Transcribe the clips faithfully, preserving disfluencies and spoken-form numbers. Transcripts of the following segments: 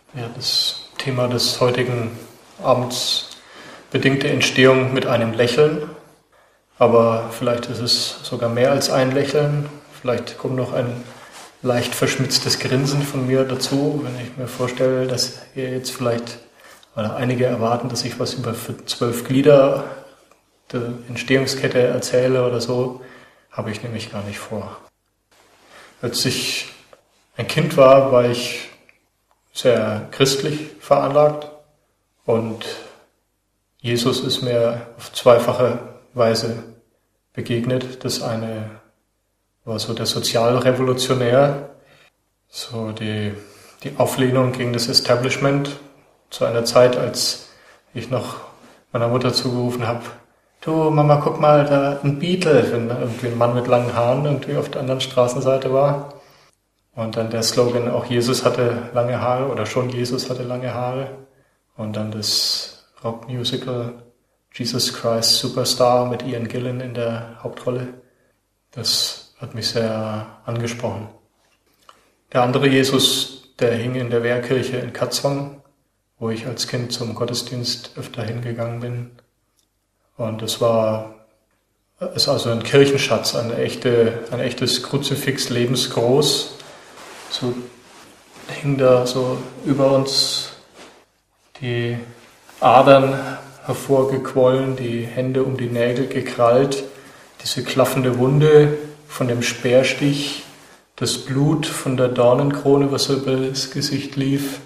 Ja, das Thema des heutigen Abends: bedingte Entstehung mit einem Lächeln. Aber vielleicht ist es sogar mehr als ein Lächeln. Vielleicht kommt noch ein leicht verschmitztes Grinsen von mir dazu, wenn ich mir vorstelle, dass ihr jetzt vielleicht, oder einige erwarten, dass ich was über zwölf Glieder der Entstehungskette erzähle oder so. Habe ich nämlich gar nicht vor. Als ich ein Kind war, war ich sehr christlich veranlagt und Jesus ist mir auf zweifache Weise begegnet. Das eine war so der Sozialrevolutionär, so die, die Auflehnung gegen das Establishment zu einer Zeit, als ich noch meiner Mutter zugerufen habe: Du Mama, guck mal, da ein Beatle, wenn irgendwie ein Mann mit langen Haaren irgendwie auf der anderen Straßenseite war. Und dann der Slogan, auch Jesus hatte lange Haare, oder schon Jesus hatte lange Haare. Und dann das Rockmusical Jesus Christ Superstar mit Ian Gillan in der Hauptrolle. Das hat mich sehr angesprochen. Der andere Jesus, der hing in der Wehrkirche in Katzwang, wo ich als Kind zum Gottesdienst öfter hingegangen bin. Und es war, ist also ein Kirchenschatz, eine echte, ein echtes Kruzifix, lebensgroß. So hing da so über uns die Adern hervorgequollen, die Hände um die Nägel gekrallt, diese klaffende Wunde von dem Speerstich, das Blut von der Dornenkrone, was so über das Gesicht lief.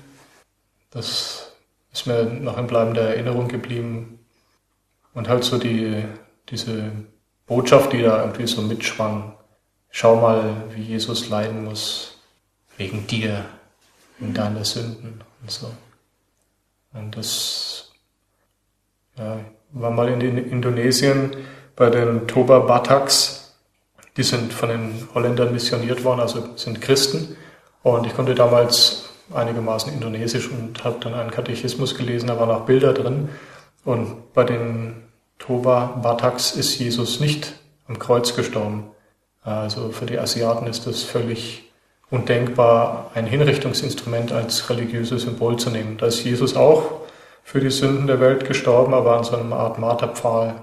Das ist mir noch in bleibender Erinnerung geblieben. Und halt so die, diese Botschaft, die da irgendwie so mitschwang. Schau mal, wie Jesus leiden muss. Wegen dir, wegen deiner Sünden und so. Und das, ja, war mal in Indonesien bei den Toba Bataks. Die sind von den Holländern missioniert worden, also sind Christen. Und ich konnte damals einigermaßen Indonesisch und habe dann einen Katechismus gelesen, da waren auch Bilder drin. Und bei den Toba Bataks ist Jesus nicht am Kreuz gestorben. Also für die Asiaten ist das völlig undenkbar, ein Hinrichtungsinstrument als religiöses Symbol zu nehmen. Da ist Jesus auch für die Sünden der Welt gestorben, aber an so einer Art Marterpfahl.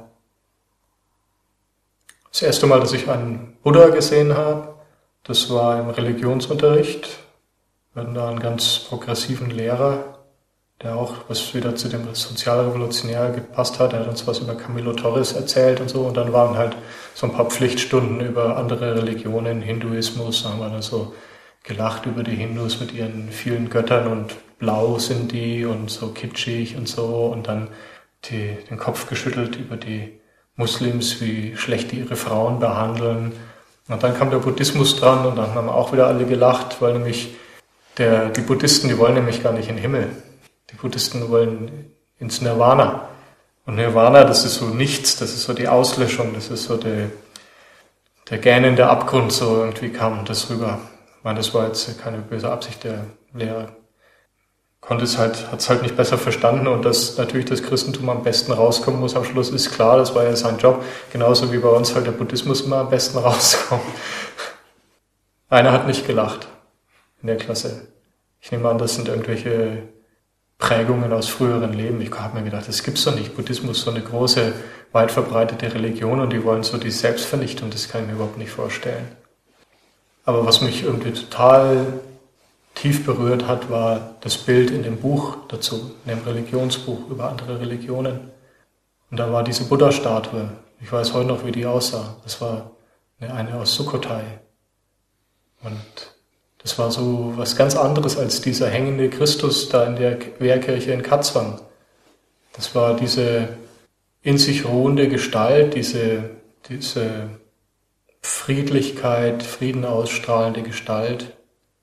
Das erste Mal, dass ich einen Buddha gesehen habe, das war im Religionsunterricht. Wir hatten da einen ganz progressiven Lehrer, der auch, was wieder zu dem Sozialrevolutionär gepasst hat, er hat uns was über Camilo Torres erzählt und so, und dann waren halt so ein paar Pflichtstunden über andere Religionen, Hinduismus, da haben wir dann so gelacht über die Hindus mit ihren vielen Göttern und blau sind die und so kitschig und so, und dann die, den Kopf geschüttelt über die Muslims, wie schlecht die ihre Frauen behandeln. Und dann kam der Buddhismus dran und dann haben auch wieder alle gelacht, weil nämlich der, die Buddhisten, die wollen nämlich gar nicht in den Himmel. Die Buddhisten wollen ins Nirvana. Und Nirvana, das ist so nichts, das ist so die Auslöschung, das ist so der, der gähnende Abgrund, so irgendwie kam das rüber. Ich meine, das war jetzt keine böse Absicht, der Lehrer konnte es halt, hat es halt nicht besser verstanden, und dass natürlich das Christentum am besten rauskommen muss am Schluss, ist klar, das war ja sein Job, genauso wie bei uns halt der Buddhismus immer am besten rauskommt. Einer hat nicht gelacht in der Klasse. Ich nehme an, das sind irgendwelche Prägungen aus früheren Leben. Ich habe mir gedacht, das gibt's doch nicht. Buddhismus ist so eine große, weit verbreitete Religion und die wollen so die Selbstvernichtung, das kann ich mir überhaupt nicht vorstellen. Aber was mich irgendwie total tief berührt hat, war das Bild in dem Buch dazu, in dem Religionsbuch über andere Religionen. Und da war diese Buddha-Statue. Ich weiß heute noch, wie die aussah. Das war eine aus Sukhothai. Und das war so was ganz anderes als dieser hängende Christus da in der Wehrkirche in Katzwang. Das war diese in sich ruhende Gestalt, diese, diese Friedlichkeit, Frieden ausstrahlende Gestalt.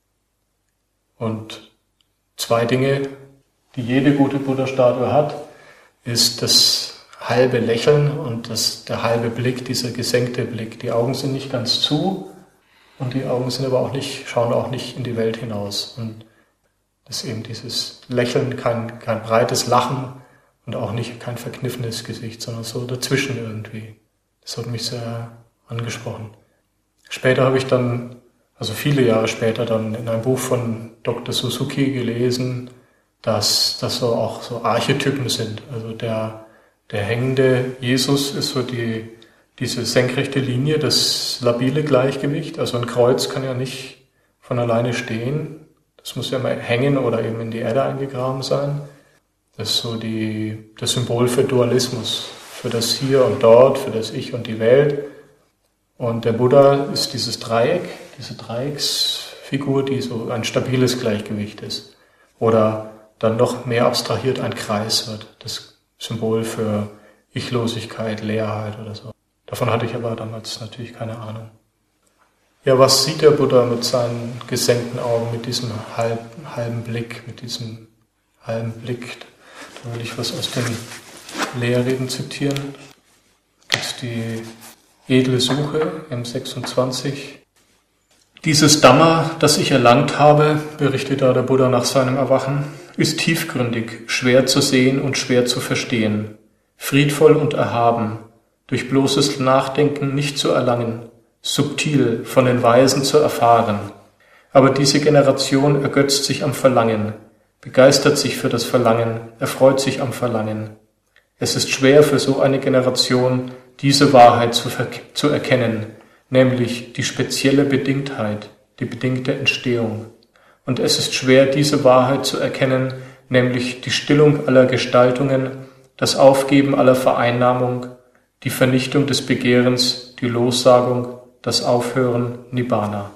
Und zwei Dinge, die jede gute Buddha-Statue hat, ist das halbe Lächeln und das, der halbe Blick, dieser gesenkte Blick. Die Augen sind nicht ganz zu, und die Augen sind aber auch nicht, schauen auch nicht in die Welt hinaus. Und das ist eben dieses Lächeln, kein, kein breites Lachen und auch nicht kein verkniffenes Gesicht, sondern so dazwischen irgendwie. Das hat mich sehr angesprochen. Später habe ich dann, also viele Jahre später dann in einem Buch von Doktor Suzuki gelesen, dass das so auch so Archetypen sind. Also der, der hängende Jesus ist so die, diese senkrechte Linie, das labile Gleichgewicht. Also ein Kreuz kann ja nicht von alleine stehen. Das muss ja mal hängen oder eben in die Erde eingegraben sein. Das ist so die, das Symbol für Dualismus, für das Hier und Dort, für das Ich und die Welt. Und der Buddha ist dieses Dreieck, diese Dreiecksfigur, die so ein stabiles Gleichgewicht ist. Oder dann noch mehr abstrahiert ein Kreis wird, das Symbol für Ichlosigkeit, Leerheit oder so. Davon hatte ich aber damals natürlich keine Ahnung. Ja, was sieht der Buddha mit seinen gesenkten Augen, mit diesem halben, halben Blick, mit diesem halben Blick? Da will ich was aus den Lehrreden zitieren. Das ist die edle Suche, M sechsundzwanzig. Dieses Dhamma, das ich erlangt habe, berichtet da der Buddha nach seinem Erwachen, ist tiefgründig, schwer zu sehen und schwer zu verstehen, friedvoll und erhaben, durch bloßes Nachdenken nicht zu erlangen, subtil von den Weisen zu erfahren. Aber diese Generation ergötzt sich am Verlangen, begeistert sich für das Verlangen, erfreut sich am Verlangen. Es ist schwer für so eine Generation, diese Wahrheit zu, zu erkennen, nämlich die spezielle Bedingtheit, die bedingte Entstehung. Und es ist schwer, diese Wahrheit zu erkennen, nämlich die Stillung aller Gestaltungen, das Aufgeben aller Vereinnahmung, die Vernichtung des Begehrens, die Lossagung, das Aufhören, Nibbana.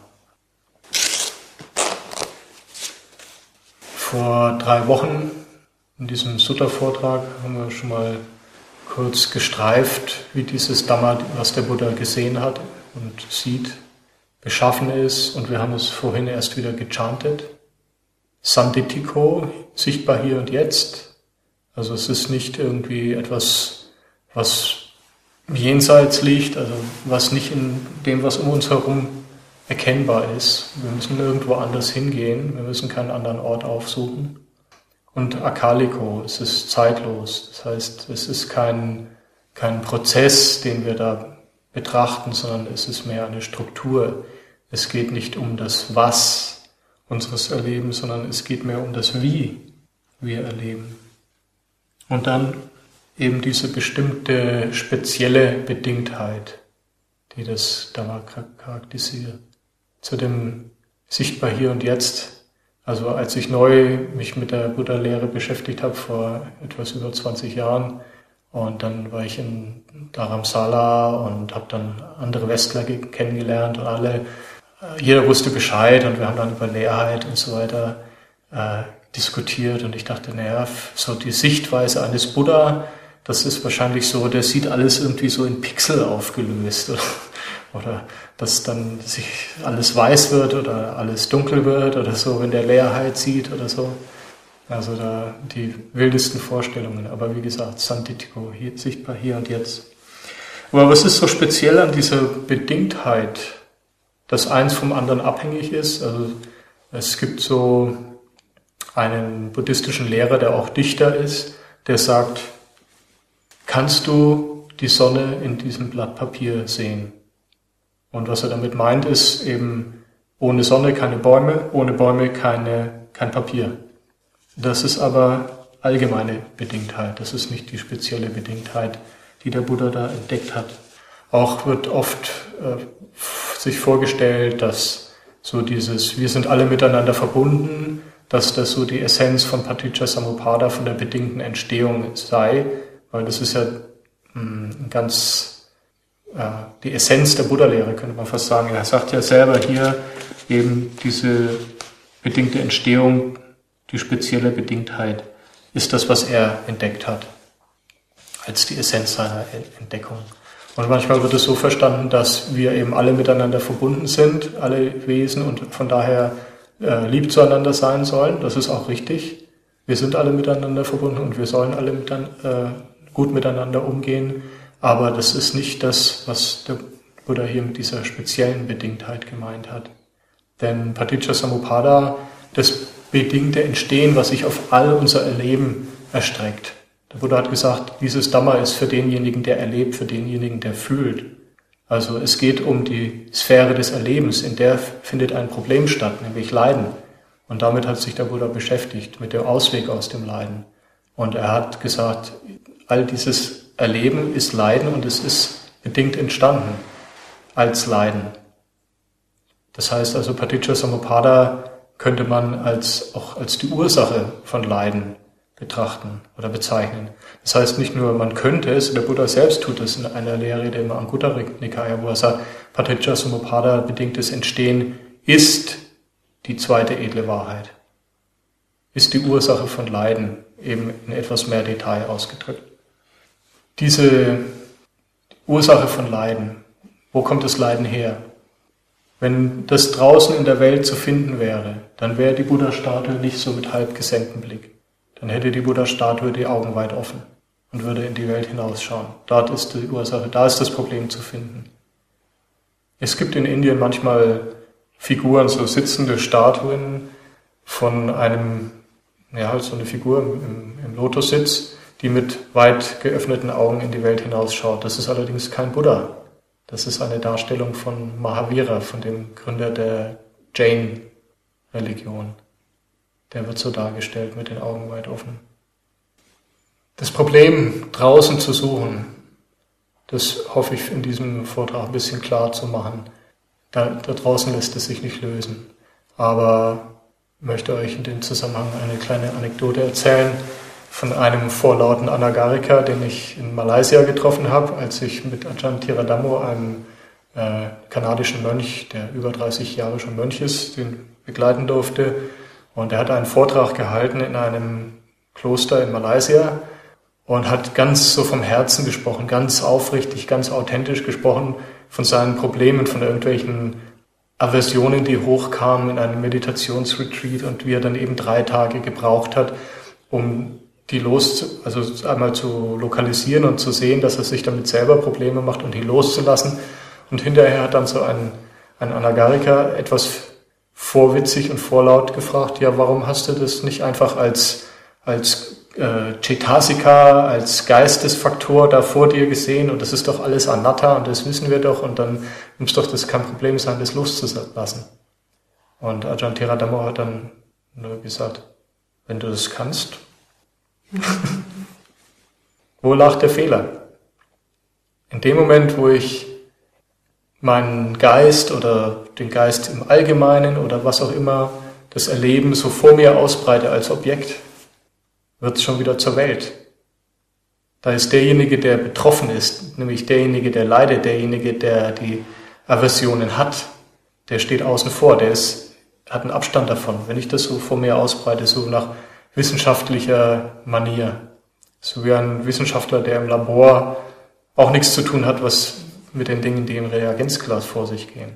Vor drei Wochen in diesem Sutta-Vortrag haben wir schon mal kurz gestreift, wie dieses Dhamma, was der Buddha gesehen hat und sieht, beschaffen ist. Und wir haben es vorhin erst wieder gechantet. Sanditthiko, sichtbar hier und jetzt. Also es ist nicht irgendwie etwas, was jenseits liegt, also was nicht in dem, was um uns herum erkennbar ist. Wir müssen irgendwo anders hingehen, wir müssen keinen anderen Ort aufsuchen. Und Akaliko, es ist zeitlos, das heißt, es ist kein, kein Prozess, den wir da betrachten, sondern es ist mehr eine Struktur. Es geht nicht um das Was unseres Erlebens, sondern es geht mehr um das Wie wir erleben. Und dann eben diese bestimmte spezielle Bedingtheit, die das Dhamma charakterisiert. Zu dem Sichtbar hier und jetzt. Also als ich neu mich mit der Buddha-Lehre beschäftigt habe, vor etwas über zwanzig Jahren, und dann war ich in Dharamsala und habe dann andere Westler kennengelernt und alle, jeder wusste Bescheid und wir haben dann über Leerheit und so weiter äh, diskutiert und ich dachte, naja, so die Sichtweise eines Buddha, das ist wahrscheinlich so, der sieht alles irgendwie so in Pixel aufgelöst oder, oder dass dann sich alles weiß wird oder alles dunkel wird oder so, wenn der Leerheit sieht oder so. Also da die wildesten Vorstellungen. Aber wie gesagt, Sanditthiko, hier, sichtbar hier und jetzt. Aber was ist so speziell an dieser Bedingtheit, dass eins vom anderen abhängig ist? Also es gibt so einen buddhistischen Lehrer, der auch Dichter ist, der sagt, kannst du die Sonne in diesem Blatt Papier sehen? Und was er damit meint, ist eben, ohne Sonne keine Bäume, ohne Bäume keine, kein Papier. Das ist aber allgemeine Bedingtheit, das ist nicht die spezielle Bedingtheit, die der Buddha da entdeckt hat. Auch wird oft äh, sich vorgestellt, dass so dieses, wir sind alle miteinander verbunden, dass das so die Essenz von Paticca-Samuppada, von der bedingten Entstehung sei, weil das ist ja mh, ganz äh, die Essenz der Buddha-Lehre, könnte man fast sagen. Er sagt ja selber hier eben diese bedingte Entstehung, die spezielle Bedingtheit, ist das, was er entdeckt hat, als die Essenz seiner Entdeckung. Und manchmal wird es so verstanden, dass wir eben alle miteinander verbunden sind, alle Wesen, und von daher äh, lieb zueinander sein sollen. Das ist auch richtig. Wir sind alle miteinander verbunden und wir sollen alle miteinander, äh, gut miteinander umgehen. Aber das ist nicht das, was der Buddha hier mit dieser speziellen Bedingtheit gemeint hat. Denn Paticca-Samuppada, das bedingte Entstehen, was sich auf all unser Erleben erstreckt. Der Buddha hat gesagt, dieses Dhamma ist für denjenigen, der erlebt, für denjenigen, der fühlt. Also es geht um die Sphäre des Erlebens, in der findet ein Problem statt, nämlich Leiden. Und damit hat sich der Buddha beschäftigt, mit dem Ausweg aus dem Leiden. Und er hat gesagt, all dieses Erleben ist Leiden und es ist bedingt entstanden als Leiden. Das heißt also, Paticca-Samuppada könnte man als, auch als die Ursache von Leiden betrachten oder bezeichnen. Das heißt nicht nur, man könnte es, der Buddha selbst tut es in einer Lehre, dem Anguttara Nikaya, wo er sagt, Paticca-Samuppada bedingtes Entstehen ist die zweite edle Wahrheit, ist die Ursache von Leiden, eben in etwas mehr Detail ausgedrückt. Diese Ursache von Leiden, wo kommt das Leiden her? Wenn das draußen in der Welt zu finden wäre, dann wäre die Buddha-Statue nicht so mit halb gesenktem Blick. Dann hätte die Buddha-Statue die Augen weit offen und würde in die Welt hinausschauen. Dort ist die Ursache, da ist das Problem zu finden. Es gibt in Indien manchmal Figuren, so sitzende Statuen von einem, ja, so eine Figur im, im Lotussitz, die mit weit geöffneten Augen in die Welt hinausschaut. Das ist allerdings kein Buddha. Das ist eine Darstellung von Mahavira, von dem Gründer der Jain-Religion. Der wird so dargestellt mit den Augen weit offen. Das Problem, draußen zu suchen, das hoffe ich in diesem Vortrag ein bisschen klar zu machen. Da, da draußen lässt es sich nicht lösen. Aber ich möchte euch in dem Zusammenhang eine kleine Anekdote erzählen von einem vorlauten Anagarika, den ich in Malaysia getroffen habe, als ich mit Ajahn Theeravada, einem äh, kanadischen Mönch, der über dreißig Jahre schon Mönch ist, den begleiten durfte. Und er hat einen Vortrag gehalten in einem Kloster in Malaysia und hat ganz so vom Herzen gesprochen, ganz aufrichtig, ganz authentisch gesprochen von seinen Problemen, von irgendwelchen Aversionen, die hochkamen in einem Meditationsretreat und wie er dann eben drei Tage gebraucht hat, um die los, also einmal zu lokalisieren und zu sehen, dass er sich damit selber Probleme macht und die loszulassen. Und hinterher hat dann so ein, ein Anagarika etwas vorwitzig und vorlaut gefragt, ja, warum hast du das nicht einfach als, als äh, Cetasika, als Geistesfaktor da vor dir gesehen und das ist doch alles Anatta und das wissen wir doch und dann muss doch das kein Problem sein, das loszulassen. Und Ajahn Theeravada hat dann nur gesagt, wenn du das kannst, wo lag der Fehler? In dem Moment, wo ich meinen Geist oder den Geist im Allgemeinen oder was auch immer, das Erleben so vor mir ausbreite als Objekt, wird es schon wieder zur Welt. Da ist derjenige, der betroffen ist, nämlich derjenige, der leidet, derjenige, der die Aversionen hat, der steht außen vor, der ist, hat einen Abstand davon. Wenn ich das so vor mir ausbreite, so nach wissenschaftlicher Manier, so wie ein Wissenschaftler, der im Labor auch nichts zu tun hat, was mit den Dingen, die im Reagenzglas vor sich gehen.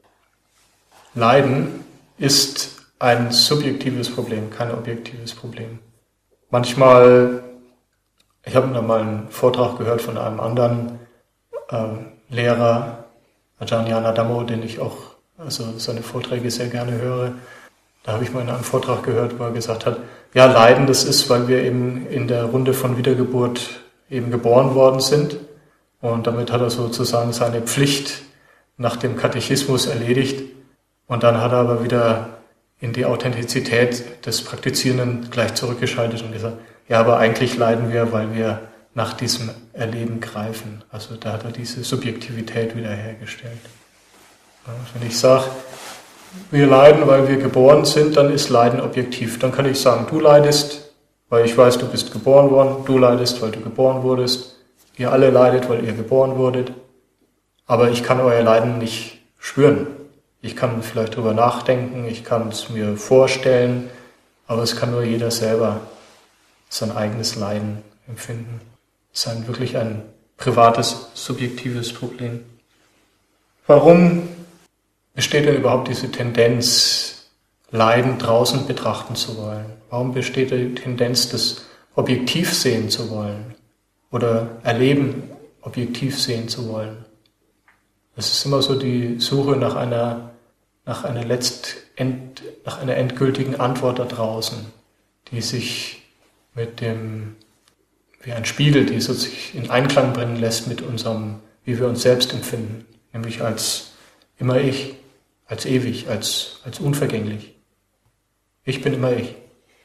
Leiden ist ein subjektives Problem, kein objektives Problem. Manchmal, ich habe mal einen Vortrag gehört von einem anderen äh, Lehrer, Ajahn Yanadamo, den ich auch, also seine Vorträge sehr gerne höre. Da habe ich mal in einem Vortrag gehört, wo er gesagt hat, ja, Leiden, das ist, weil wir eben in der Runde von Wiedergeburt eben geboren worden sind. Und damit hat er sozusagen seine Pflicht nach dem Katechismus erledigt. Und dann hat er aber wieder in die Authentizität des Praktizierenden gleich zurückgeschaltet und gesagt, ja, aber eigentlich leiden wir, weil wir nach diesem Erleben greifen. Also da hat er diese Subjektivität wiederhergestellt. Ja, wenn ich sage, wir leiden, weil wir geboren sind, dann ist Leiden objektiv. Dann kann ich sagen, du leidest, weil ich weiß, du bist geboren worden. Du leidest, weil du geboren wurdest. Ihr alle leidet, weil ihr geboren wurdet. Aber ich kann euer Leiden nicht spüren. Ich kann vielleicht drüber nachdenken, ich kann es mir vorstellen, aber es kann nur jeder selber sein eigenes Leiden empfinden. Es ist ein, wirklich ein privates, subjektives Problem. Warum besteht denn überhaupt diese Tendenz, Leiden draußen betrachten zu wollen? Warum besteht die Tendenz, das objektiv sehen zu wollen oder Erleben objektiv sehen zu wollen? Es ist immer so die Suche nach einer, nach einer, letzt, end, nach einer endgültigen Antwort da draußen, die sich mit dem, wie ein Spiegel, die so sich in Einklang bringen lässt mit unserem, wie wir uns selbst empfinden, nämlich als immer ich, als ewig, als, als unvergänglich. Ich bin immer ich.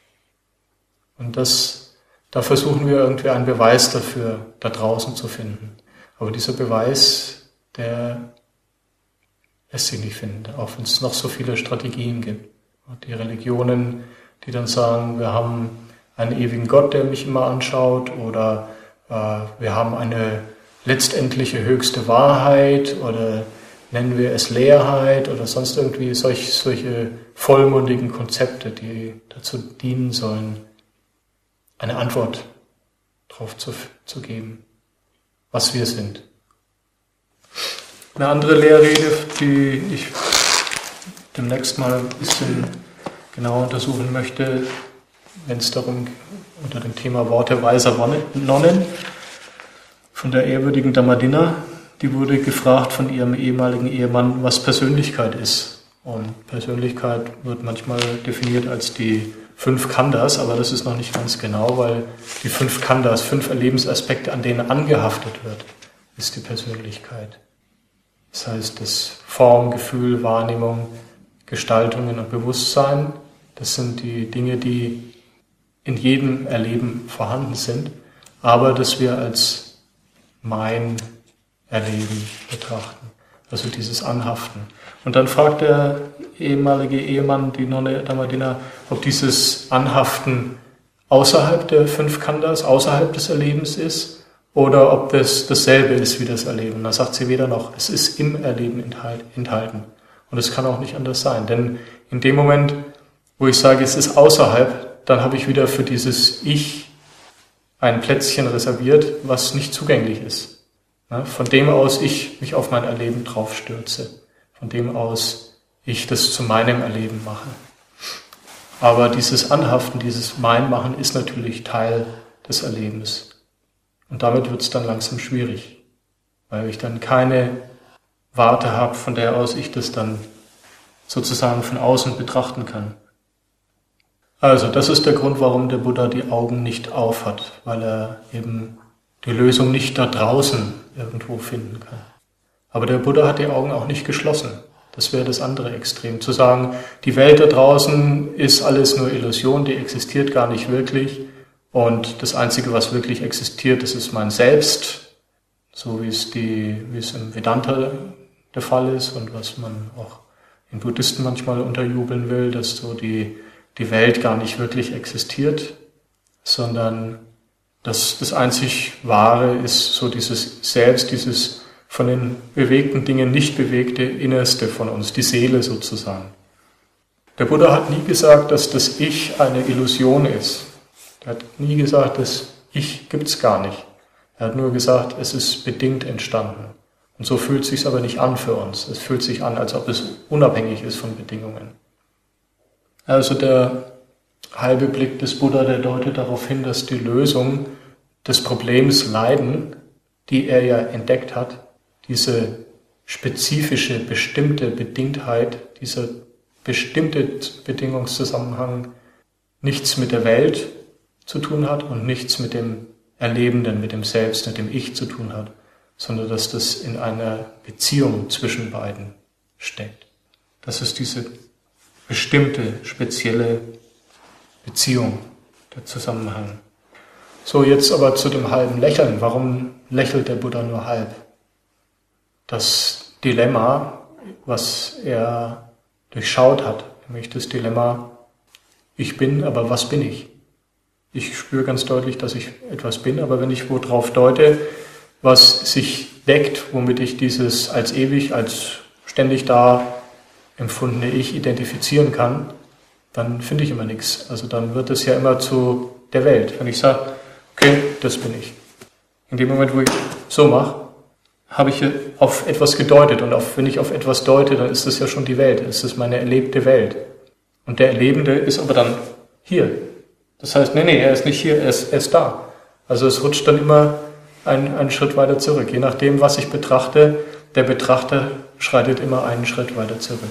Und das, da versuchen wir irgendwie einen Beweis dafür da draußen zu finden. Aber dieser Beweis, der lässt sich nicht finden, auch wenn es noch so viele Strategien gibt. Und die Religionen, die dann sagen, wir haben einen ewigen Gott, der mich immer anschaut, oder äh, wir haben eine letztendliche höchste Wahrheit, oder nennen wir es Leerheit, oder sonst irgendwie solch, solche vollmundigen Konzepte, die dazu dienen sollen, eine Antwort darauf zu, zu geben, was wir sind. Eine andere Lehrrede, die ich demnächst mal ein bisschen genauer untersuchen möchte, wenn es darum unter dem Thema Worte weiser Nonnen, von der ehrwürdigen Damadina, die wurde gefragt von ihrem ehemaligen Ehemann, was Persönlichkeit ist. Und Persönlichkeit wird manchmal definiert als die fünf Khandhas, aber das ist noch nicht ganz genau, weil die fünf Khandhas, fünf Erlebensaspekte, an denen angehaftet wird, ist die Persönlichkeit. Das heißt, das Form, Gefühl, Wahrnehmung, Gestaltungen und Bewusstsein, das sind die Dinge, die in jedem Erleben vorhanden sind, aber das wir als mein Erleben betrachten. Also dieses Anhaften. Und dann fragt der ehemalige Ehemann, die Nonne Damadina, ob dieses Anhaften außerhalb der fünf Khandhas, außerhalb des Erlebens ist, oder ob das dasselbe ist wie das Erleben. Da sagt sie weder noch, es ist im Erleben enthalten. Und es kann auch nicht anders sein. Denn in dem Moment, wo ich sage, es ist außerhalb, dann habe ich wieder für dieses Ich ein Plätzchen reserviert, was nicht zugänglich ist. Von dem aus ich mich auf mein Erleben drauf stürze. Von dem aus ich das zu meinem Erleben mache. Aber dieses Anhaften, dieses Mein-Machen ist natürlich Teil des Erlebens. Und damit wird es dann langsam schwierig, weil ich dann keine Warte habe, von der aus ich das dann sozusagen von außen betrachten kann. Also das ist der Grund, warum der Buddha die Augen nicht aufhat, weil er eben die Lösung nicht da draußen irgendwo finden kann. Aber der Buddha hat die Augen auch nicht geschlossen. Das wäre das andere Extrem. Zu sagen, die Welt da draußen ist alles nur Illusion, die existiert gar nicht wirklich. Und das Einzige, was wirklich existiert, das ist mein Selbst, so wie es, die, wie es im Vedanta der Fall ist und was man auch in Buddhisten manchmal unterjubeln will, dass so die, die Welt gar nicht wirklich existiert, sondern dass das einzig Wahre ist so dieses Selbst, dieses von den bewegten Dingen nicht bewegte Innerste von uns, die Seele sozusagen. Der Buddha hat nie gesagt, dass das Ich eine Illusion ist. Er hat nie gesagt, das Ich gibt's gar nicht. Er hat nur gesagt, es ist bedingt entstanden. Und so fühlt es sich aber nicht an für uns. Es fühlt sich an, als ob es unabhängig ist von Bedingungen. Also der halbe Blick des Buddha, der deutet darauf hin, dass die Lösung des Problems Leiden, die er ja entdeckt hat, diese spezifische, bestimmte Bedingtheit, dieser bestimmte Bedingungszusammenhang nichts mit der Welt zu tun hat und nichts mit dem Erlebenden, mit dem Selbst, mit dem Ich zu tun hat, sondern dass das in einer Beziehung zwischen beiden steckt. Das ist diese bestimmte, spezielle Beziehung, der Zusammenhang. So, jetzt aber zu dem halben Lächeln. Warum lächelt der Buddha nur halb? Das Dilemma, was er durchschaut hat, nämlich das Dilemma, ich bin, aber was bin ich? Ich spüre ganz deutlich, dass ich etwas bin, aber wenn ich wo drauf deute, was sich deckt, womit ich dieses als ewig, als ständig da empfundene Ich identifizieren kann, dann finde ich immer nichts. Also dann wird es ja immer zu der Welt. Wenn ich sage, okay, das bin ich. In dem Moment, wo ich so mache, habe ich auf etwas gedeutet. Und auf, wenn ich auf etwas deute, dann ist das ja schon die Welt. Es ist meine erlebte Welt. Und der Erlebende ist aber dann hier. Das heißt, nee, nee, er ist nicht hier, er ist, er ist da. Also es rutscht dann immer einen, einen Schritt weiter zurück. Je nachdem, was ich betrachte, der Betrachter schreitet immer einen Schritt weiter zurück.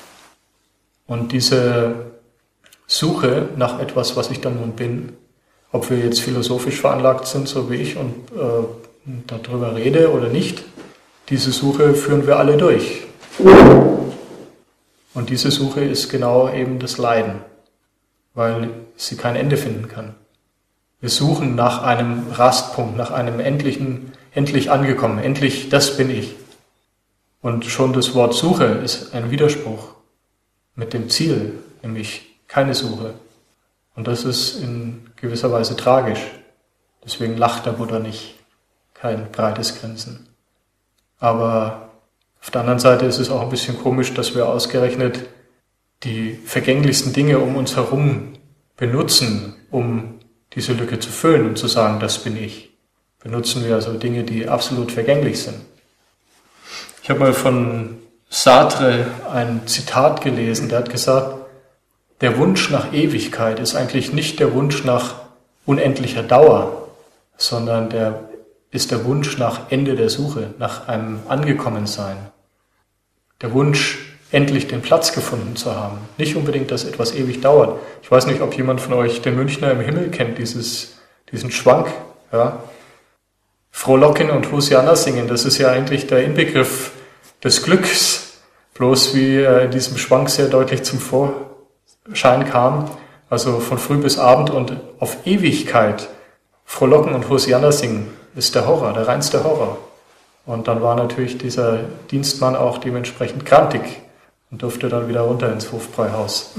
Und diese Suche nach etwas, was ich dann nun bin, ob wir jetzt philosophisch veranlagt sind, so wie ich, und äh, darüber rede oder nicht, diese Suche führen wir alle durch. Und diese Suche ist genau eben das Leiden. weil sie kein Ende finden kann. Wir suchen nach einem Rastpunkt, nach einem endlichen, endlich angekommen, endlich, das bin ich. Und schon das Wort Suche ist ein Widerspruch mit dem Ziel, nämlich keine Suche. Und das ist in gewisser Weise tragisch. Deswegen lacht der Buddha nicht, kein breites Grinsen. Aber auf der anderen Seite ist es auch ein bisschen komisch, dass wir ausgerechnet die vergänglichsten Dinge um uns herum benutzen, um diese Lücke zu füllen und zu sagen, das bin ich. Benutzen wir also Dinge, die absolut vergänglich sind. Ich habe mal von Sartre ein Zitat gelesen, der hat gesagt, der Wunsch nach Ewigkeit ist eigentlich nicht der Wunsch nach unendlicher Dauer, sondern der ist der Wunsch nach Ende der Suche, nach einem Angekommensein. Der Wunsch, endlich den Platz gefunden zu haben. Nicht unbedingt, dass etwas ewig dauert. Ich weiß nicht, ob jemand von euch den Münchner im Himmel kennt, dieses, diesen Schwank. Ja. Frohlocken und Hosianna singen, das ist ja eigentlich der Inbegriff des Glücks. Bloß wie er in diesem Schwank sehr deutlich zum Vorschein kam. Also von früh bis Abend und auf Ewigkeit Frohlocken und Hosianna singen ist der Horror, der reinste Horror. Und dann war natürlich dieser Dienstmann auch dementsprechend grantig und durfte dann wieder runter ins Hofbräuhaus.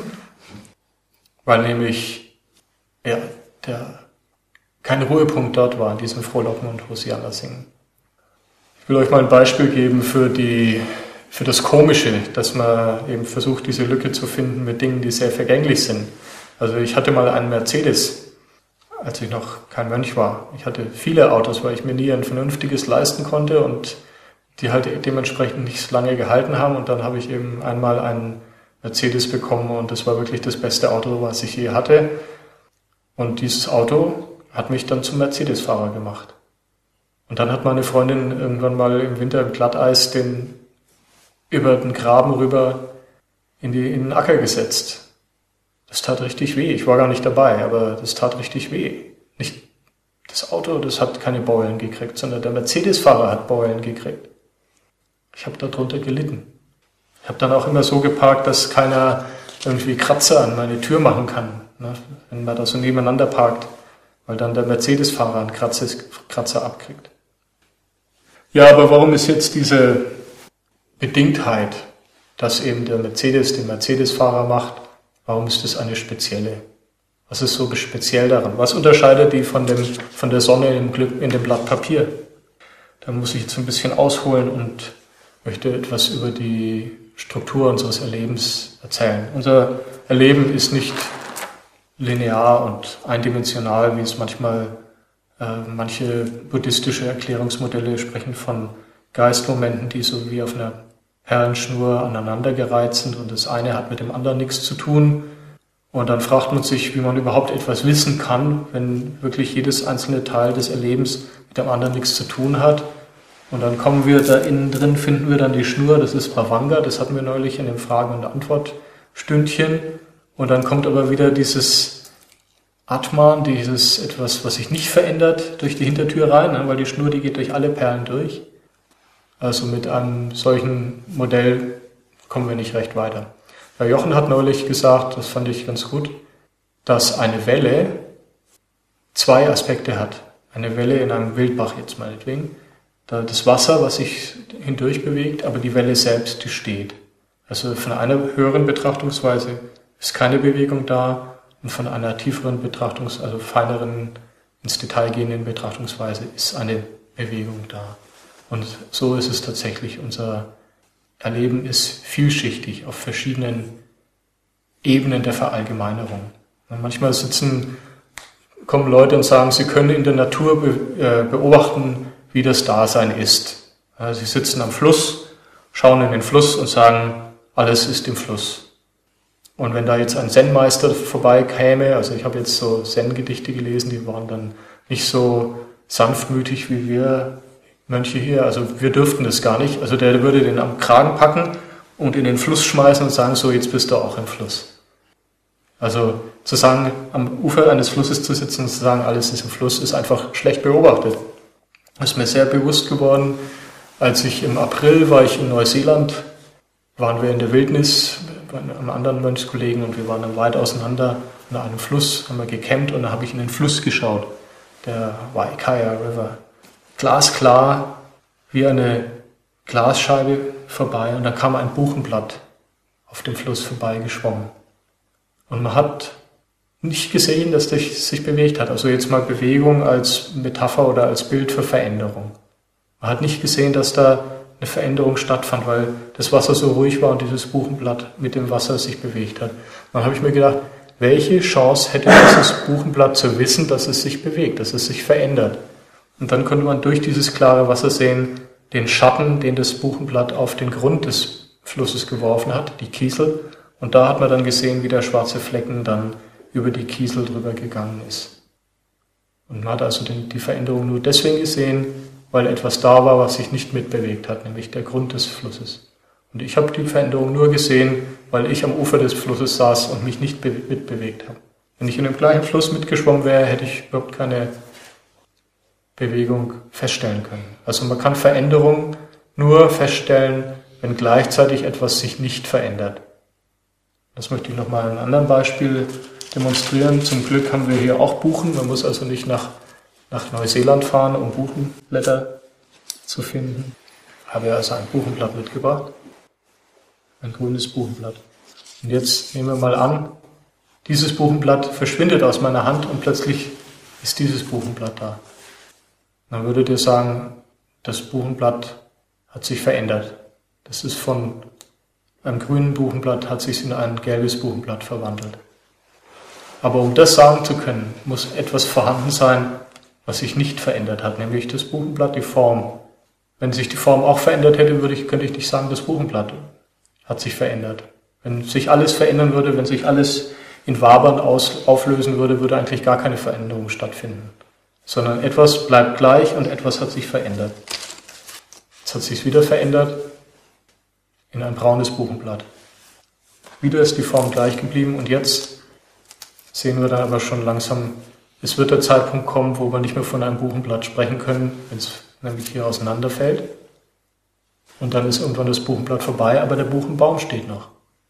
Weil nämlich ja, der, kein Ruhepunkt dort war in diesem Frohlocken und Hosianna singen. Ich will euch mal ein Beispiel geben für, die, für das Komische, dass man eben versucht, diese Lücke zu finden mit Dingen, die sehr vergänglich sind. Also ich hatte mal einen Mercedes, als ich noch kein Mönch war. Ich hatte viele Autos, weil ich mir nie ein vernünftiges leisten konnte und die halt dementsprechend nicht so lange gehalten haben. Und dann habe ich eben einmal einen Mercedes bekommen und das war wirklich das beste Auto, was ich je hatte. Und dieses Auto hat mich dann zum Mercedes-Fahrer gemacht. Und dann hat meine Freundin irgendwann mal im Winter im Glatteis den über den Graben rüber in, die, in den Acker gesetzt. Das tat richtig weh. Ich war gar nicht dabei, aber das tat richtig weh. Nicht das Auto, das hat keine Beulen gekriegt, sondern der Mercedes-Fahrer hat Beulen gekriegt. Ich habe darunter gelitten. Ich habe dann auch immer so geparkt, dass keiner irgendwie Kratzer an meine Tür machen kann, ne, wenn man da so nebeneinander parkt, weil dann der Mercedes-Fahrer einen Kratzer, Kratzer abkriegt. Ja, aber warum ist jetzt diese Bedingtheit, dass eben der Mercedes den Mercedes-Fahrer macht, warum ist das eine spezielle? Was ist so speziell daran? Was unterscheidet die von, dem, von der Sonne im, Glück, in dem Blatt Papier? Da muss ich jetzt ein bisschen ausholen und möchte etwas über die Struktur unseres Erlebens erzählen. Unser Erleben ist nicht linear und eindimensional, wie es manchmal äh, manche buddhistische Erklärungsmodelle sprechen von Geistmomenten, die so wie auf einer Perlenschnur aneinandergereiht sind und das eine hat mit dem anderen nichts zu tun. Und dann fragt man sich, wie man überhaupt etwas wissen kann, wenn wirklich jedes einzelne Teil des Erlebens mit dem anderen nichts zu tun hat. Und dann kommen wir da innen drin, finden wir dann die Schnur, das ist Bhavanga, das hatten wir neulich in dem Fragen- und Antwortstündchen. Und dann kommt aber wieder dieses Atman, dieses etwas, was sich nicht verändert, durch die Hintertür rein, weil die Schnur, die geht durch alle Perlen durch. Also mit einem solchen Modell kommen wir nicht recht weiter. Ja, Jochen hat neulich gesagt, das fand ich ganz gut, dass eine Welle zwei Aspekte hat. Eine Welle in einem Wildbach jetzt meinetwegen. Das Wasser, was sich hindurch bewegt, aber die Welle selbst, die steht. Also von einer höheren Betrachtungsweise ist keine Bewegung da und von einer tieferen Betrachtungs-, also feineren, ins Detail gehenden Betrachtungsweise ist eine Bewegung da. Und so ist es tatsächlich. Unser Erleben ist vielschichtig auf verschiedenen Ebenen der Verallgemeinerung. Und manchmal sitzen, kommen Leute und sagen, sie können in der Natur be, äh, beobachten, wie das Dasein ist. Ja, sie sitzen am Fluss, schauen in den Fluss und sagen, alles ist im Fluss. Und wenn da jetzt ein Zen-Meister vorbeikäme, also ich habe jetzt so Zen-Gedichte gelesen, die waren dann nicht so sanftmütig wie wir Mönche hier, also wir dürften das gar nicht. Also der würde den am Kragen packen und in den Fluss schmeißen und sagen, so jetzt bist du auch im Fluss. Also zu sagen, am Ufer eines Flusses zu sitzen und zu sagen, alles ist im Fluss, ist einfach schlecht beobachtet. Das ist mir sehr bewusst geworden, als ich im April war ich in Neuseeland, waren wir in der Wildnis bei einem anderen Mönchskollegen und wir waren dann weit auseinander an einem Fluss, haben wir gecampt und da habe ich in den Fluss geschaut, der Waikaya River. Glasklar, wie eine Glasscheibe vorbei und da kam ein Buchenblatt auf dem Fluss vorbeigeschwommen. Und man hat nicht gesehen, dass das sich bewegt hat. Also jetzt mal Bewegung als Metapher oder als Bild für Veränderung. Man hat nicht gesehen, dass da eine Veränderung stattfand, weil das Wasser so ruhig war und dieses Buchenblatt mit dem Wasser sich bewegt hat. Dann habe ich mir gedacht, welche Chance hätte dieses Buchenblatt zu wissen, dass es sich bewegt, dass es sich verändert? Und dann konnte man durch dieses klare Wasser sehen, den Schatten, den das Buchenblatt auf den Grund des Flusses geworfen hat, die Kiesel. Und da hat man dann gesehen, wie der schwarze Flecken dann über die Kiesel drüber gegangen ist. Und man hat also den, die Veränderung nur deswegen gesehen, weil etwas da war, was sich nicht mitbewegt hat, nämlich der Grund des Flusses. Und ich habe die Veränderung nur gesehen, weil ich am Ufer des Flusses saß und mich nicht be- mitbewegt habe. Wenn ich in dem gleichen Fluss mitgeschwommen wäre, hätte ich überhaupt keine Bewegung feststellen können. Also man kann Veränderung nur feststellen, wenn gleichzeitig etwas sich nicht verändert. Das möchte ich nochmal an einem anderen Beispiel demonstrieren. Zum Glück haben wir hier auch Buchen. Man muss also nicht nach, nach Neuseeland fahren, um Buchenblätter zu finden. Ich habe also ein Buchenblatt mitgebracht. Ein grünes Buchenblatt. Und jetzt nehmen wir mal an, dieses Buchenblatt verschwindet aus meiner Hand und plötzlich ist dieses Buchenblatt da. Dann würdet ihr sagen, das Buchenblatt hat sich verändert. Das ist von einem grünen Buchenblatt, hat sich in ein gelbes Buchenblatt verwandelt. Aber um das sagen zu können, muss etwas vorhanden sein, was sich nicht verändert hat, nämlich das Buchenblatt, die Form. Wenn sich die Form auch verändert hätte, würde ich, könnte ich nicht sagen, das Buchenblatt hat sich verändert. Wenn sich alles verändern würde, wenn sich alles in Wabern aus, auflösen würde, würde eigentlich gar keine Veränderung stattfinden. Sondern etwas bleibt gleich und etwas hat sich verändert. Jetzt hat sich wieder verändert in ein braunes Buchenblatt. Wieder ist die Form gleich geblieben und jetzt sehen wir dann aber schon langsam, es wird der Zeitpunkt kommen, wo wir nicht mehr von einem Buchenblatt sprechen können, wenn es nämlich hier auseinanderfällt. Und dann ist irgendwann das Buchenblatt vorbei, aber der Buchenbaum steht noch.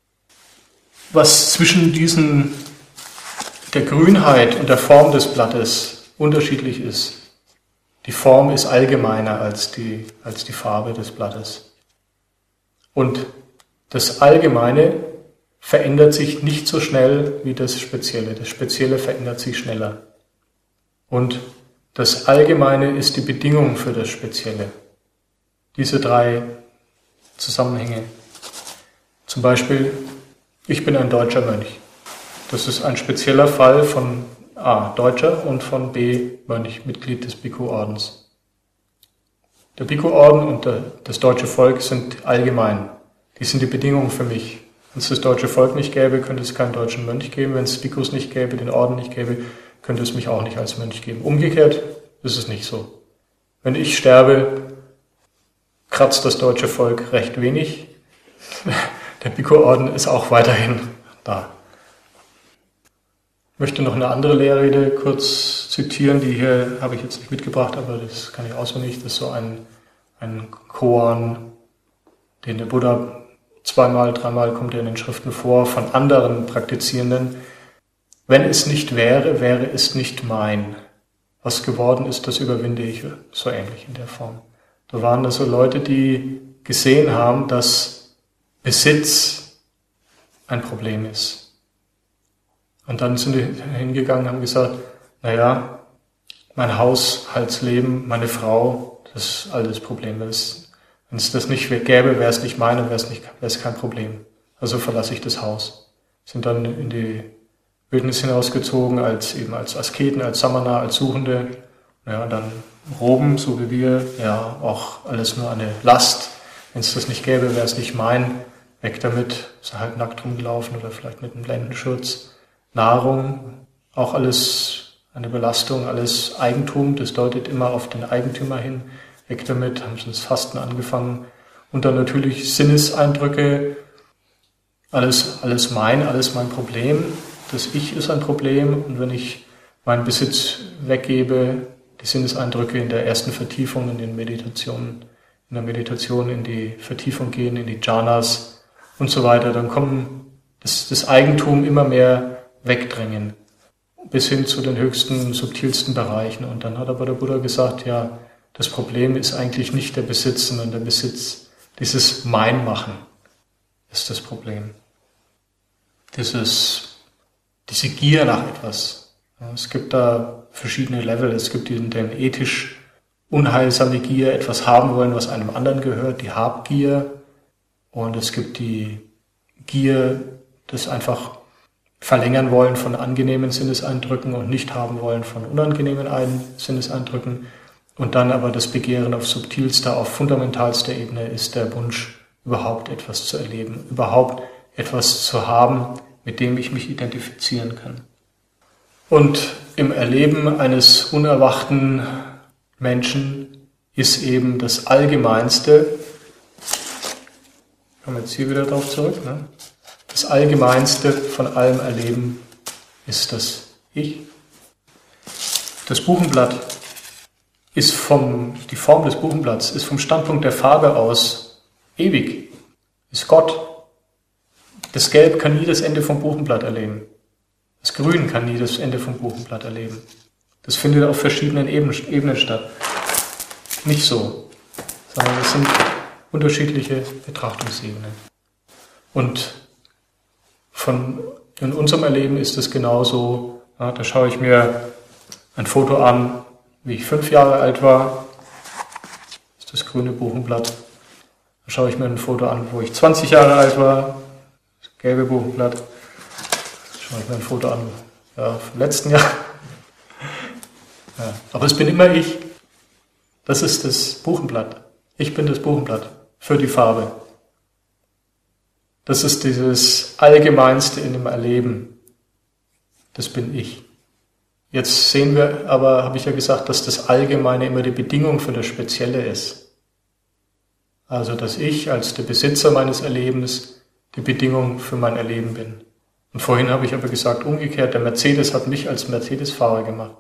Was zwischen diesen, der Grünheit und der Form des Blattes unterschiedlich ist, die Form ist allgemeiner als die, als die Farbe des Blattes. Und das Allgemeine verändert sich nicht so schnell wie das Spezielle. Das Spezielle verändert sich schneller. Und das Allgemeine ist die Bedingung für das Spezielle. Diese drei Zusammenhänge. Zum Beispiel, ich bin ein deutscher Mönch. Das ist ein spezieller Fall von A, Deutscher und von B, Mönch, Mitglied des Bhikkhu-Ordens. Der Bhikkhu-Orden und der, das deutsche Volk sind allgemein. Die sind die Bedingungen für mich. Wenn es das deutsche Volk nicht gäbe, könnte es keinen deutschen Mönch geben. Wenn es Bhikkhus nicht gäbe, den Orden nicht gäbe, könnte es mich auch nicht als Mönch geben. Umgekehrt ist es nicht so. Wenn ich sterbe, kratzt das deutsche Volk recht wenig. Der Bhikkhu-Orden ist auch weiterhin da. Ich möchte noch eine andere Lehrrede kurz zitieren, die hier habe ich jetzt nicht mitgebracht, aber das kann ich auswendig. Das ist so ein, ein Koan, den der Buddha zweimal, dreimal kommt er in den Schriften vor, von anderen Praktizierenden. Wenn es nicht wäre, wäre es nicht mein. Was geworden ist, das überwinde ich. So ähnlich in der Form. Da waren das so Leute, die gesehen haben, dass Besitz ein Problem ist. Und dann sind die hingegangen und haben gesagt, naja, mein Haushaltsleben, meine Frau, das ist alles Problem. Wenn es das nicht gäbe, wäre es nicht meine, wäre es nicht, wäre es kein Problem. Also verlasse ich das Haus. Sind dann in die Wildnis hinausgezogen, als eben als Asketen, als Samana, als Suchende. Ja, und dann Roben, so wie wir, ja, auch alles nur eine Last. Wenn es das nicht gäbe, wäre es nicht mein. Weg damit, ist halt nackt rumgelaufen oder vielleicht mit einem Blendenschutz. Nahrung, auch alles eine Belastung, alles Eigentum, das deutet immer auf den Eigentümer hin. Weg damit, haben sie das Fasten angefangen. Und dann natürlich Sinneseindrücke, alles, alles mein, alles mein Problem. Das Ich ist ein Problem und wenn ich meinen Besitz weggebe, die Sinneseindrücke in der ersten Vertiefung, in den Meditationen, in der Meditation in die Vertiefung gehen, in die Jhanas und so weiter, dann kommen das, das Eigentum immer mehr wegdrängen, bis hin zu den höchsten, subtilsten Bereichen. Und dann hat aber der Buddha gesagt, ja, das Problem ist eigentlich nicht der Besitz, sondern der Besitz, dieses Meinmachen ist das Problem. Dieses, diese Gier nach etwas. Es gibt da verschiedene Level. Es gibt den, den ethisch unheilsame Gier, etwas haben wollen, was einem anderen gehört, die Habgier. Und es gibt die Gier, das einfach verlängern wollen von angenehmen Sinneseindrücken und nicht haben wollen von unangenehmen Sinneseindrücken. Und dann aber das Begehren auf subtilster, auf fundamentalster Ebene ist der Wunsch, überhaupt etwas zu erleben, überhaupt etwas zu haben, mit dem ich mich identifizieren kann. Und im Erleben eines unerwachten Menschen ist eben das Allgemeinste, kommen wir jetzt hier wieder drauf zurück, ne? Das Allgemeinste von allem Erleben ist das Ich. Das Buchenblatt ist vom, die Form des Buchenblatts ist vom Standpunkt der Farbe aus ewig, ist Gott. Das Gelb kann nie das Ende vom Buchenblatt erleben. Das Grün kann nie das Ende vom Buchenblatt erleben. Das findet auf verschiedenen Ebenen, Ebenen statt. Nicht so, sondern es sind unterschiedliche Betrachtungsebenen. Und von, in unserem Erleben ist es genauso, ja, da schaue ich mir ein Foto an, wie ich fünf Jahre alt war, das ist das grüne Buchenblatt. Da schaue ich mir ein Foto an, wo ich zwanzig Jahre alt war, das gelbe Buchenblatt. Da schaue ich mir ein Foto an, ja, vom letzten Jahr. Ja, aber es bin immer ich. Das ist das Buchenblatt. Ich bin das Buchenblatt für die Farbe. Das ist dieses Allgemeinste in dem Erleben. Das bin ich. Jetzt sehen wir aber, habe ich ja gesagt, dass das Allgemeine immer die Bedingung für das Spezielle ist. Also, dass ich als der Besitzer meines Erlebens die Bedingung für mein Erleben bin. Und vorhin habe ich aber gesagt, umgekehrt, der Mercedes hat mich als Mercedes-Fahrer gemacht.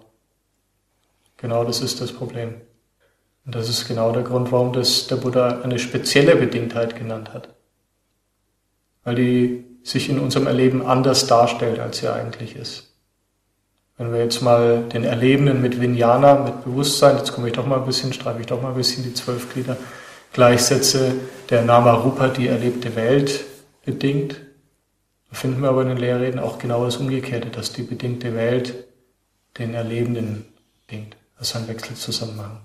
Genau das ist das Problem. Und das ist genau der Grund, warum das der Buddha eine spezielle Bedingtheit genannt hat. Weil die sich in unserem Erleben anders darstellt, als sie eigentlich ist. Wenn wir jetzt mal den Erlebenden mit Vijnana, mit Bewusstsein, jetzt komme ich doch mal ein bisschen, streife ich doch mal ein bisschen die zwölf Glieder, gleichsetze, der Nama Rupa die erlebte Welt bedingt, da finden wir aber in den Lehrreden auch genau das Umgekehrte, dass die bedingte Welt den Erlebenden bedingt. Das ist ein Wechselzusammenhang.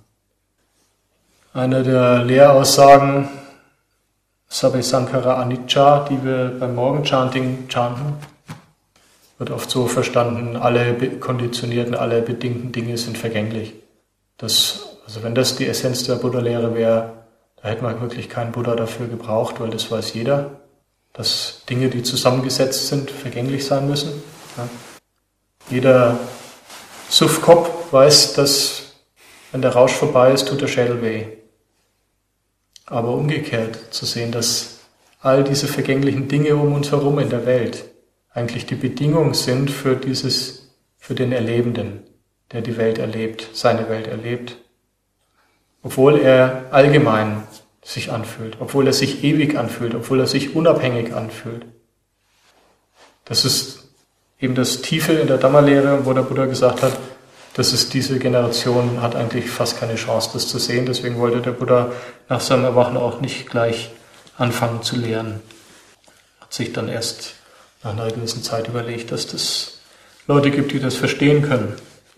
Eine der Lehraussagen, Sabbe Sankara Anicca, die wir beim Morgenchanting chanten, wird oft so verstanden, alle konditionierten, alle bedingten Dinge sind vergänglich. Das, also wenn das die Essenz der Buddha-Lehre wäre, da hätte man wirklich keinen Buddha dafür gebraucht, weil das weiß jeder, dass Dinge, die zusammengesetzt sind, vergänglich sein müssen. Ja. Jeder Suffkopf weiß, dass wenn der Rausch vorbei ist, tut der Schädel weh. Aber umgekehrt zu sehen, dass all diese vergänglichen Dinge um uns herum in der Welt eigentlich die Bedingung sind für dieses, für den Erlebenden, der die Welt erlebt, seine Welt erlebt. Obwohl er allgemein sich anfühlt, obwohl er sich ewig anfühlt, obwohl er sich unabhängig anfühlt. Das ist eben das Tiefe in der Dhamma-Lehre, wo der Buddha gesagt hat, das ist diese Generation, hat eigentlich fast keine Chance, das zu sehen. Deswegen wollte der Buddha nach seinem Erwachen auch nicht gleich anfangen zu lehren. Hat sich dann erst nach einer gewissen Zeit überlegt, dass es Leute gibt, die das verstehen können.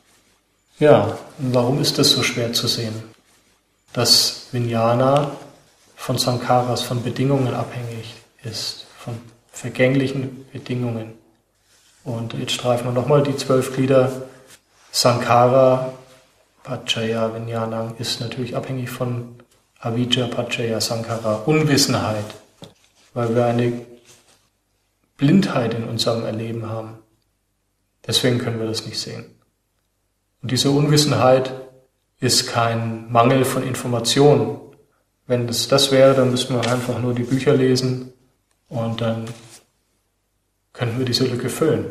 Ja, und warum ist das so schwer zu sehen? Dass Vijnana von Sankharas, von Bedingungen abhängig ist, von vergänglichen Bedingungen. Und jetzt streifen wir nochmal die zwölf Glieder. Sankhara Pacaya Vijnana ist natürlich abhängig von Avijja Pacaya Sankhara, Unwissenheit, weil wir eine Blindheit in unserem Erleben haben. Deswegen können wir das nicht sehen. Und diese Unwissenheit ist kein Mangel von Informationen. Wenn es das wäre, dann müssten wir einfach nur die Bücher lesen und dann könnten wir diese Lücke füllen.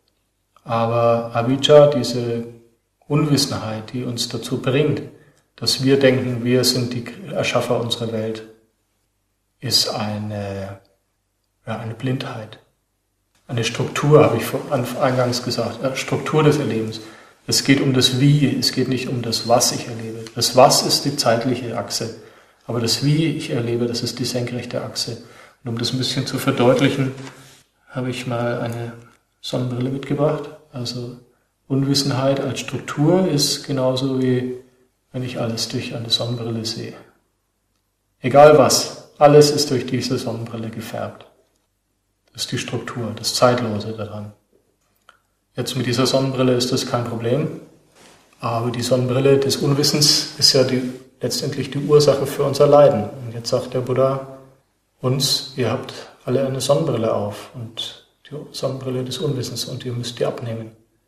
Aber Avijja, diese Unwissenheit, die uns dazu bringt, dass wir denken, wir sind die Erschaffer unserer Welt, ist eine, ja, eine Blindheit. eine Struktur, habe ich eingangs gesagt, eine Struktur des Erlebens. Es geht um das Wie, es geht nicht um das Was ich erlebe. Das Was ist die zeitliche Achse, aber das Wie ich erlebe, das ist die senkrechte Achse. Und um das ein bisschen zu verdeutlichen, habe ich mal eine Sonnenbrille mitgebracht. Also Unwissenheit als Struktur ist genauso wie wenn ich alles durch eine Sonnenbrille sehe. Egal was, alles ist durch diese Sonnenbrille gefärbt. Das ist die Struktur, das Zeitlose daran. Jetzt mit dieser Sonnenbrille ist das kein Problem, aber die Sonnenbrille des Unwissens ist ja die, letztendlich die Ursache für unser Leiden. Und jetzt sagt der Buddha uns, ihr habt alle eine Sonnenbrille auf und die Sonnenbrille des Unwissens und ihr müsst die abnehmen.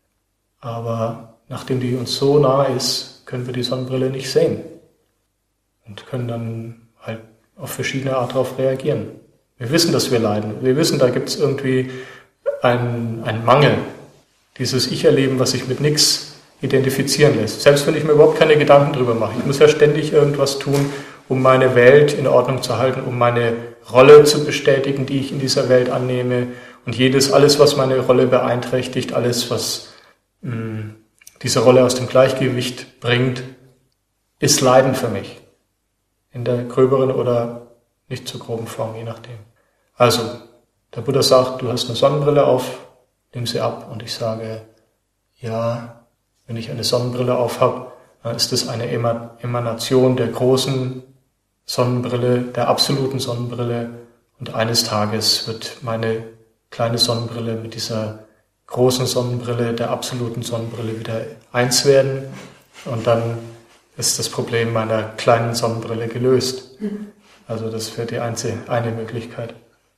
Aber nachdem die uns so nahe ist, können wir die Sonnenbrille nicht sehen und können dann halt auf verschiedene Art darauf reagieren. Wir wissen, dass wir leiden. Wir wissen, da gibt es irgendwie einen, einen Mangel. Dieses Ich-Erleben, was sich mit nichts identifizieren lässt. Selbst wenn ich mir überhaupt keine Gedanken drüber mache. Ich muss ja ständig irgendwas tun, um meine Welt in Ordnung zu halten, um meine Rolle zu bestätigen, die ich in dieser Welt annehme. Und jedes, alles, was meine Rolle beeinträchtigt, alles, was mh, diese Rolle aus dem Gleichgewicht bringt, ist Leiden für mich. In der gröberen oder nicht so groben Form, je nachdem. Also, der Buddha sagt, du hast eine Sonnenbrille auf, nimm sie ab. Und ich sage, ja, wenn ich eine Sonnenbrille auf habe, dann ist es eine Emanation der großen Sonnenbrille, der absoluten Sonnenbrille. Und eines Tages wird meine kleine Sonnenbrille mit dieser großen Sonnenbrille, der absoluten Sonnenbrille wieder eins werden. Und dann ist das Problem meiner kleinen Sonnenbrille gelöst. Also das wäre die einzige, eine Möglichkeit.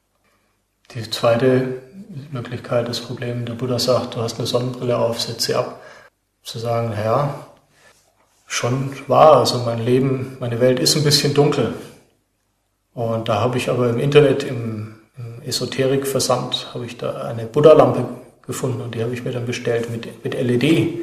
Die zweite Möglichkeit, das Problem, der Buddha sagt, du hast eine Sonnenbrille auf, setz sie ab. Zu sagen, ja, schon wahr, also mein Leben, meine Welt ist ein bisschen dunkel. Und da habe ich aber im Internet, im, im Esoterik-Versand, habe ich da eine Buddha-Lampe gefunden und die habe ich mir dann bestellt mit, mit L E D.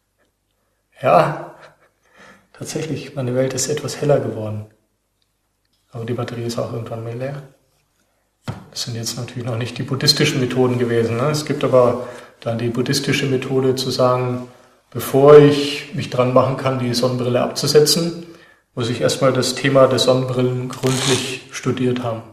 Ja, tatsächlich, meine Welt ist etwas heller geworden. Aber die Batterie ist auch irgendwann mal leer. Das sind jetzt natürlich noch nicht die buddhistischen Methoden gewesen. Ne? Es gibt aber dann die buddhistische Methode zu sagen, bevor ich mich dran machen kann, die Sonnenbrille abzusetzen, muss ich erstmal das Thema der Sonnenbrillen gründlich studiert haben.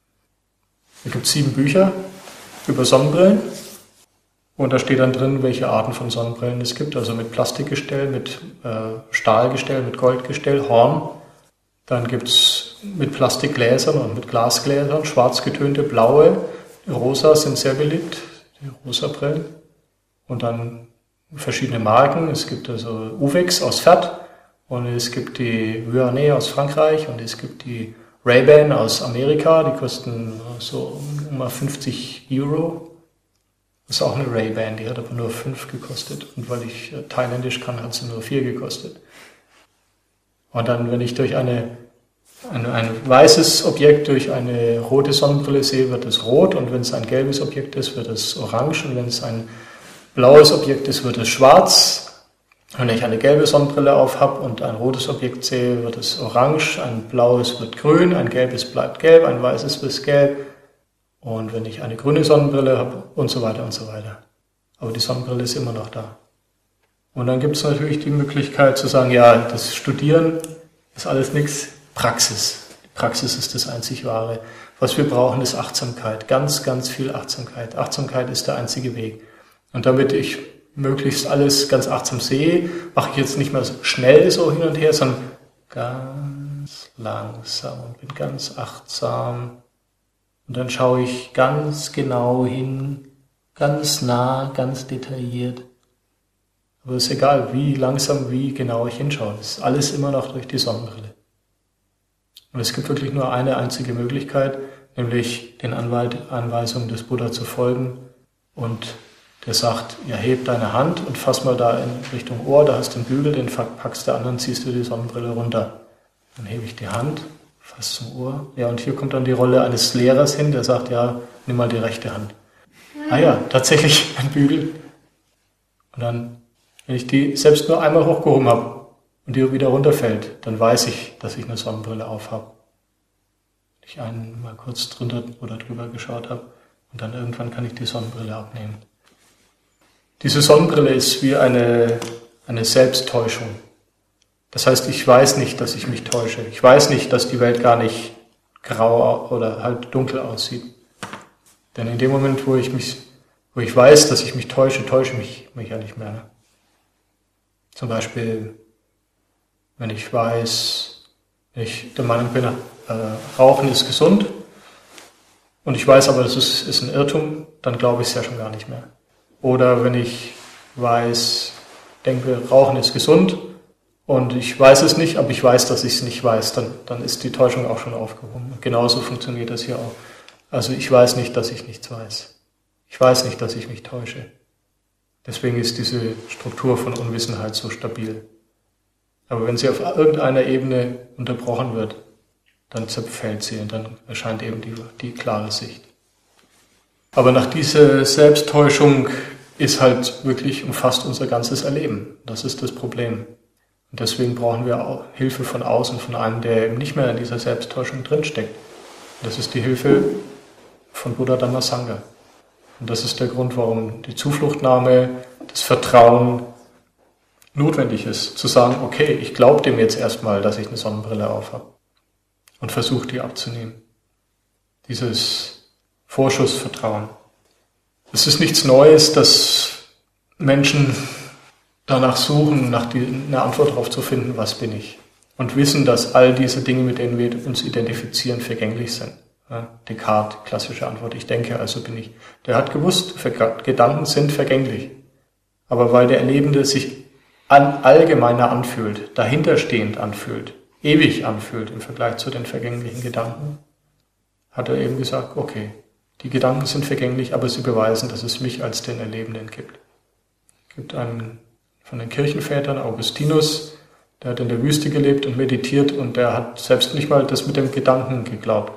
Es gibt sieben Bücher über Sonnenbrillen und da steht dann drin, welche Arten von Sonnenbrillen es gibt, also mit Plastikgestell, mit äh, Stahlgestell, mit Goldgestell, Horn. Dann gibt es mit Plastikgläsern und mit Glasgläsern, schwarz getönte, blaue, rosa sind sehr beliebt, die rosa Brillen. Und dann verschiedene Marken, es gibt also Uvex aus Fert und es gibt die Vuarnet aus Frankreich und es gibt die Ray-Ban aus Amerika, die kosten so um fünfzig Euro. Das ist auch eine Ray-Ban, die hat aber nur fünf gekostet und weil ich Thailändisch kann, hat sie nur vier gekostet. Und dann, wenn ich durch eine, ein, ein weißes Objekt durch eine rote Sonnenbrille sehe, wird es rot und wenn es ein gelbes Objekt ist, wird es orange und wenn es ein blaues Objekt ist, wird es schwarz. Wenn ich eine gelbe Sonnenbrille auf habe und ein rotes Objekt sehe, wird es orange, ein blaues wird grün, ein gelbes bleibt gelb, ein weißes wird gelb. Und wenn ich eine grüne Sonnenbrille habe und so weiter und so weiter. Aber die Sonnenbrille ist immer noch da. Und dann gibt es natürlich die Möglichkeit zu sagen, ja, das Studieren ist alles nichts, Praxis. Die Praxis ist das einzig Wahre. Was wir brauchen, ist Achtsamkeit, ganz, ganz viel Achtsamkeit. Achtsamkeit ist der einzige Weg. Und damit ich möglichst alles ganz achtsam sehe, mache ich jetzt nicht mehr so schnell so hin und her, sondern ganz langsam und bin ganz achtsam. Und dann schaue ich ganz genau hin, ganz nah, ganz detailliert. Aber es ist egal, wie langsam, wie genau ich hinschaue. Es ist alles immer noch durch die Sonnenbrille. Und es gibt wirklich nur eine einzige Möglichkeit, nämlich den Anweisungen des Buddha zu folgen. Und der sagt, ja, heb deine Hand und fass mal da in Richtung Ohr, da hast du den Bügel, den packst du an, dann ziehst du die Sonnenbrille runter. Dann hebe ich die Hand, fass zum Ohr. Ja, und hier kommt dann die Rolle eines Lehrers hin, der sagt, ja, nimm mal die rechte Hand. Ah ja, tatsächlich ein Bügel. Und dann, wenn ich die selbst nur einmal hochgehoben habe und die wieder runterfällt, dann weiß ich, dass ich eine Sonnenbrille auf habe. Wenn ich einmal kurz drunter oder drüber geschaut habe. Und dann irgendwann kann ich die Sonnenbrille abnehmen. Diese Sonnenbrille ist wie eine, eine Selbsttäuschung. Das heißt, ich weiß nicht, dass ich mich täusche. Ich weiß nicht, dass die Welt gar nicht grau oder halt dunkel aussieht. Denn in dem Moment, wo ich mich, wo ich weiß, dass ich mich täusche, täusche mich, mich ja nicht mehr. Ne? Zum Beispiel, wenn ich weiß, wenn ich der Meinung bin, äh, Rauchen ist gesund und ich weiß aber, das ist, ist ein Irrtum, dann glaube ich es ja schon gar nicht mehr. Oder wenn ich weiß, denke, Rauchen ist gesund und ich weiß es nicht, aber ich weiß, dass ich es nicht weiß, dann, dann ist die Täuschung auch schon aufgehoben. Und genauso funktioniert das hier auch. Also ich weiß nicht, dass ich nichts weiß. Ich weiß nicht, dass ich mich täusche. Deswegen ist diese Struktur von Unwissenheit so stabil. Aber wenn sie auf irgendeiner Ebene unterbrochen wird, dann zerfällt sie und dann erscheint eben die, die klare Sicht. Aber nach dieser Selbsttäuschung ist halt wirklich umfasst unser ganzes Erleben. Das ist das Problem. Und deswegen brauchen wir auch Hilfe von außen, von einem, der eben nicht mehr in dieser Selbsttäuschung drinsteckt. Das ist die Hilfe von Buddha Dhammasanga. Und das ist der Grund, warum die Zufluchtnahme, das Vertrauen notwendig ist. Zu sagen, okay, ich glaube dem jetzt erstmal, dass ich eine Sonnenbrille aufhabe. Und versuche die abzunehmen. Dieses Vorschussvertrauen. Es ist nichts Neues, dass Menschen danach suchen, nach die, eine Antwort darauf zu finden, was bin ich. Und wissen, dass all diese Dinge, mit denen wir uns identifizieren, vergänglich sind. Ja, Descartes, klassische Antwort, ich denke, also bin ich. Der hat gewusst, Gedanken sind vergänglich. Aber weil der Erlebende sich an, allgemeiner anfühlt, dahinterstehend anfühlt, ewig anfühlt im Vergleich zu den vergänglichen Gedanken, hat er eben gesagt, okay, die Gedanken sind vergänglich, aber sie beweisen, dass es mich als den Erlebenden gibt. Es gibt einen von den Kirchenvätern, Augustinus, der hat in der Wüste gelebt und meditiert und der hat selbst nicht mal das mit dem Gedanken geglaubt.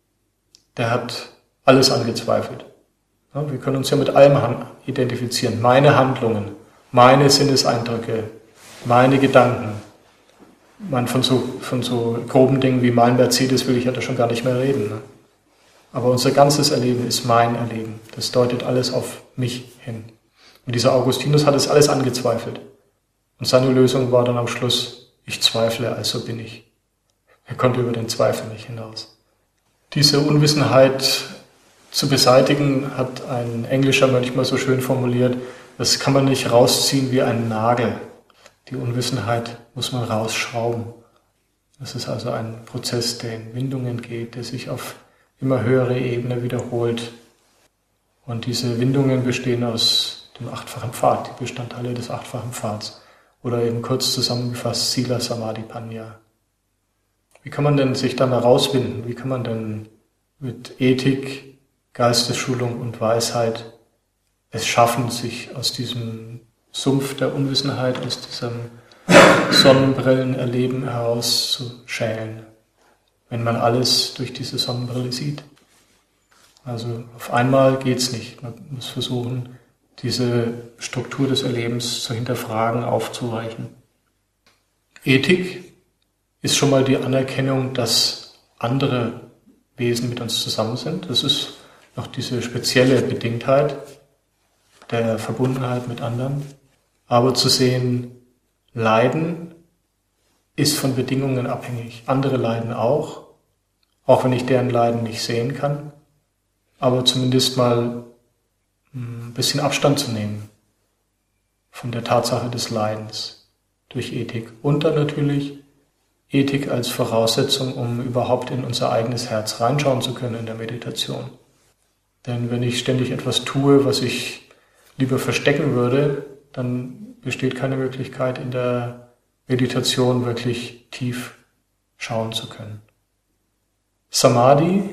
Der hat alles angezweifelt. Ja, wir können uns ja mit allem identifizieren. Meine Handlungen, meine Sinneseindrücke, meine Gedanken. Man, von, so, von so groben Dingen wie mein Mercedes will ich ja da schon gar nicht mehr reden. Ne? Aber unser ganzes Erleben ist mein Erleben. Das deutet alles auf mich hin. Und dieser Augustinus hat es alles angezweifelt. Und seine Lösung war dann am Schluss, ich zweifle, also bin ich. Er konnte über den Zweifel nicht hinaus. Diese Unwissenheit zu beseitigen, hat ein englischer Mönch mal so schön formuliert, das kann man nicht rausziehen wie einen Nagel. Die Unwissenheit muss man rausschrauben. Das ist also ein Prozess, der in Windungen geht, der sich auf immer höhere Ebene wiederholt. Und diese Windungen bestehen aus dem achtfachen Pfad, die Bestandteile des achtfachen Pfads. Oder eben kurz zusammengefasst Sila Samadhi Panya. Wie kann man denn sich dann herauswinden? Wie kann man denn mit Ethik, Geistesschulung und Weisheit es schaffen, sich aus diesem Sumpf der Unwissenheit, aus diesem Sonnenbrillenerleben herauszuschälen, wenn man alles durch diese Sonnenbrille sieht? Also auf einmal geht's nicht. Man muss versuchen, diese Struktur des Erlebens zu hinterfragen, aufzuweichen. Ethik ist schon mal die Anerkennung, dass andere Wesen mit uns zusammen sind. Das ist noch diese spezielle Bedingtheit der Verbundenheit mit anderen. Aber zu sehen, Leiden ist von Bedingungen abhängig. Andere leiden auch, auch wenn ich deren Leiden nicht sehen kann. Aber zumindest mal ein bisschen Abstand zu nehmen von der Tatsache des Leidens durch Ethik. Und dann natürlich Ethik als Voraussetzung, um überhaupt in unser eigenes Herz reinschauen zu können in der Meditation. Denn wenn ich ständig etwas tue, was ich lieber verstecken würde, dann besteht keine Möglichkeit, in der Meditation wirklich tief schauen zu können. Samadhi,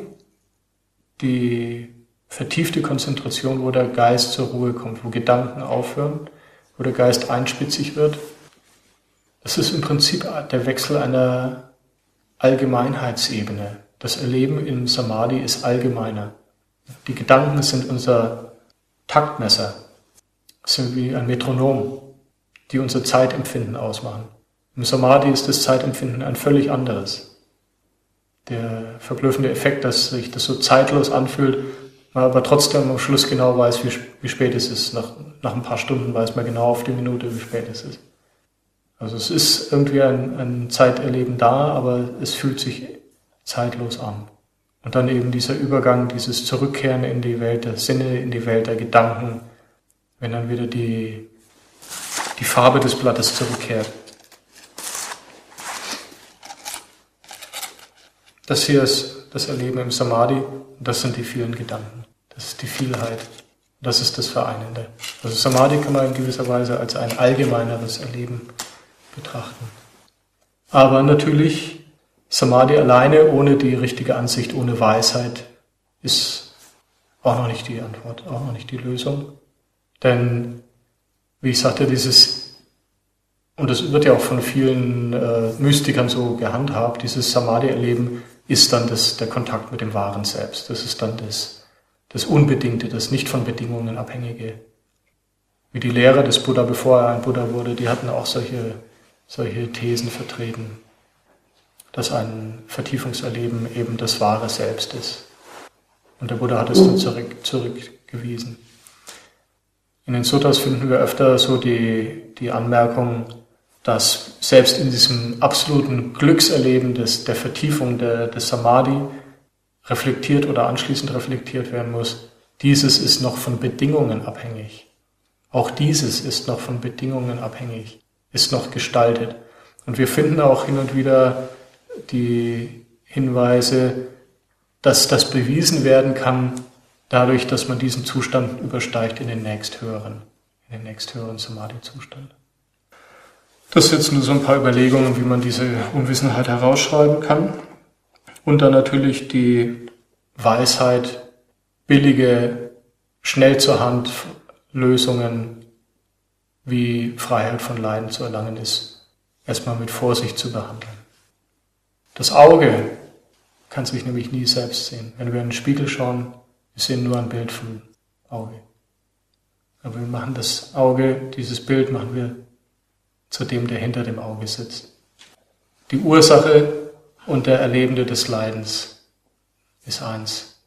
die vertiefte Konzentration, wo der Geist zur Ruhe kommt, wo Gedanken aufhören, wo der Geist einspitzig wird, das ist im Prinzip der Wechsel einer Allgemeinheitsebene. Das Erleben im Samadhi ist allgemeiner. Die Gedanken sind unser Taktmesser, sind wie ein Metronom, die unser Zeitempfinden ausmachen. Im Samadhi ist das Zeitempfinden ein völlig anderes. Der verblüffende Effekt, dass sich das so zeitlos anfühlt, man aber trotzdem am Schluss genau weiß, wie, wie spät es ist. Nach, nach ein paar Stunden weiß man genau auf die Minute, wie spät es ist. Also es ist irgendwie ein, ein Zeiterleben da, aber es fühlt sich zeitlos an. Und dann eben dieser Übergang, dieses Zurückkehren in die Welt der Sinne, in die Welt der Gedanken, wenn dann wieder die, die Farbe des Blattes zurückkehrt. Das hier ist das Erleben im Samadhi und das sind die vielen Gedanken. Das ist die Vielheit. Das ist das Vereinende. Also Samadhi kann man in gewisser Weise als ein allgemeineres Erleben betrachten. Aber natürlich, Samadhi alleine, ohne die richtige Ansicht, ohne Weisheit, ist auch noch nicht die Antwort, auch noch nicht die Lösung. Denn, wie ich sagte, dieses, und das wird ja auch von vielen äh, Mystikern so gehandhabt, dieses Samadhi-Erleben ist dann das, der Kontakt mit dem wahren Selbst. Das ist dann das, das Unbedingte, das nicht von Bedingungen abhängige. Wie die Lehrer des Buddha, bevor er ein Buddha wurde, die hatten auch solche, solche Thesen vertreten, dass ein Vertiefungserleben eben das wahre Selbst ist. Und der Buddha hat es dann zurück, zurückgewiesen. In den Suttas finden wir öfter so die, die Anmerkung, dass selbst in diesem absoluten Glückserleben des, der Vertiefung der, des Samadhi reflektiert oder anschließend reflektiert werden muss, dieses ist noch von Bedingungen abhängig. Auch dieses ist noch von Bedingungen abhängig, ist noch gestaltet. Und wir finden auch hin und wieder die Hinweise, dass das bewiesen werden kann, dadurch, dass man diesen Zustand übersteigt in den nächsthöheren, in den nächsthöheren Samadhi-Zustand. Das sind jetzt nur so ein paar Überlegungen, wie man diese Unwissenheit herausschreiben kann. Und dann natürlich die Weisheit, billige, schnell zur Hand Lösungen, wie Freiheit von Leiden zu erlangen ist, erstmal mit Vorsicht zu behandeln. Das Auge kann sich nämlich nie selbst sehen. Wenn wir in den Spiegel schauen, wir sehen nur ein Bild vom Auge. Aber wir machen das Auge, dieses Bild machen wir zu dem, der hinter dem Auge sitzt. Die Ursache und der Erlebende des Leidens ist eins.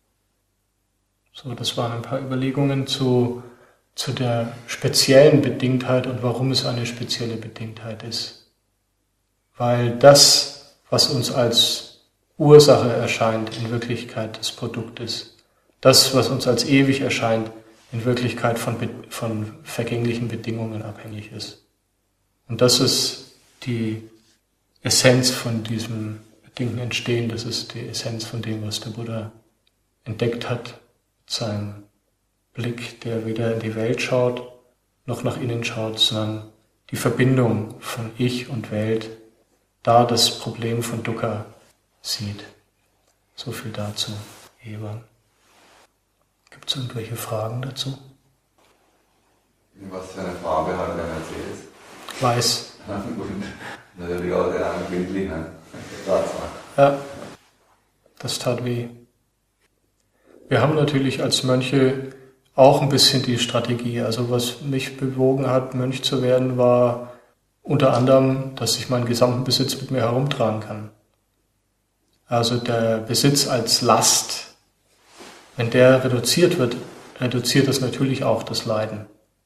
So, das waren ein paar Überlegungen zu, zu der speziellen Bedingtheit und warum es eine spezielle Bedingtheit ist. Weil das, was uns als Ursache erscheint, in Wirklichkeit das Produkt ist. Das, was uns als ewig erscheint, in Wirklichkeit von, von vergänglichen Bedingungen abhängig ist. Und das ist die Essenz von diesem bedingten Entstehen, das ist die Essenz von dem, was der Buddha entdeckt hat, sein Blick, der weder in die Welt schaut, noch nach innen schaut, sondern die Verbindung von Ich und Welt, da das Problem von Dukkha sieht. So viel dazu, Ewan. Gibt es irgendwelche Fragen dazu? Was für eine Farbe hat der Mercedes? Weiß. Und natürlich auch der Anbindliche. Ja, das tat weh. Wir haben natürlich als Mönche auch ein bisschen die Strategie. Also was mich bewogen hat, Mönch zu werden, war unter anderem, dass ich meinen gesamten Besitz mit mir herumtragen kann. Also der Besitz als Last, wenn der reduziert wird, reduziert das natürlich auch das Leiden.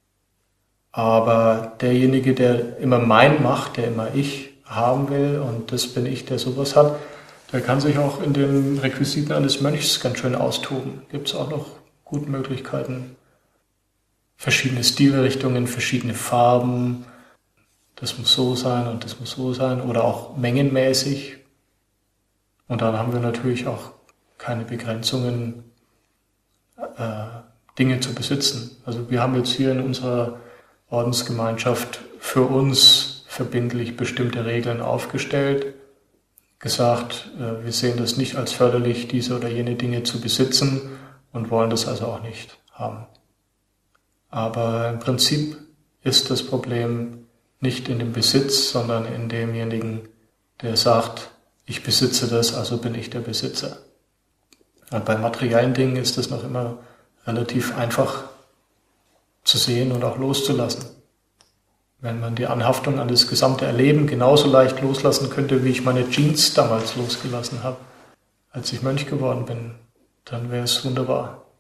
Aber derjenige, der immer mein macht, der immer ich haben will, und das bin ich, der sowas hat, der kann sich auch in den Requisiten eines Mönchs ganz schön austoben. Gibt es auch noch gute Möglichkeiten. Verschiedene Stilrichtungen, verschiedene Farben. Das muss so sein und das muss so sein. Oder auch mengenmäßig. Und dann haben wir natürlich auch keine Begrenzungen, äh, Dinge zu besitzen. Also wir haben jetzt hier in unserer Ordensgemeinschaft für uns verbindlich bestimmte Regeln aufgestellt, gesagt, wir sehen das nicht als förderlich, diese oder jene Dinge zu besitzen und wollen das also auch nicht haben. Aber im Prinzip ist das Problem nicht in dem Besitz, sondern in demjenigen, der sagt, ich besitze das, also bin ich der Besitzer. Und bei materiellen Dingen ist das noch immer relativ einfach zu sehen und auch loszulassen. Wenn man die Anhaftung an das gesamte Erleben genauso leicht loslassen könnte, wie ich meine Jeans damals losgelassen habe, als ich Mönch geworden bin, dann wäre es wunderbar.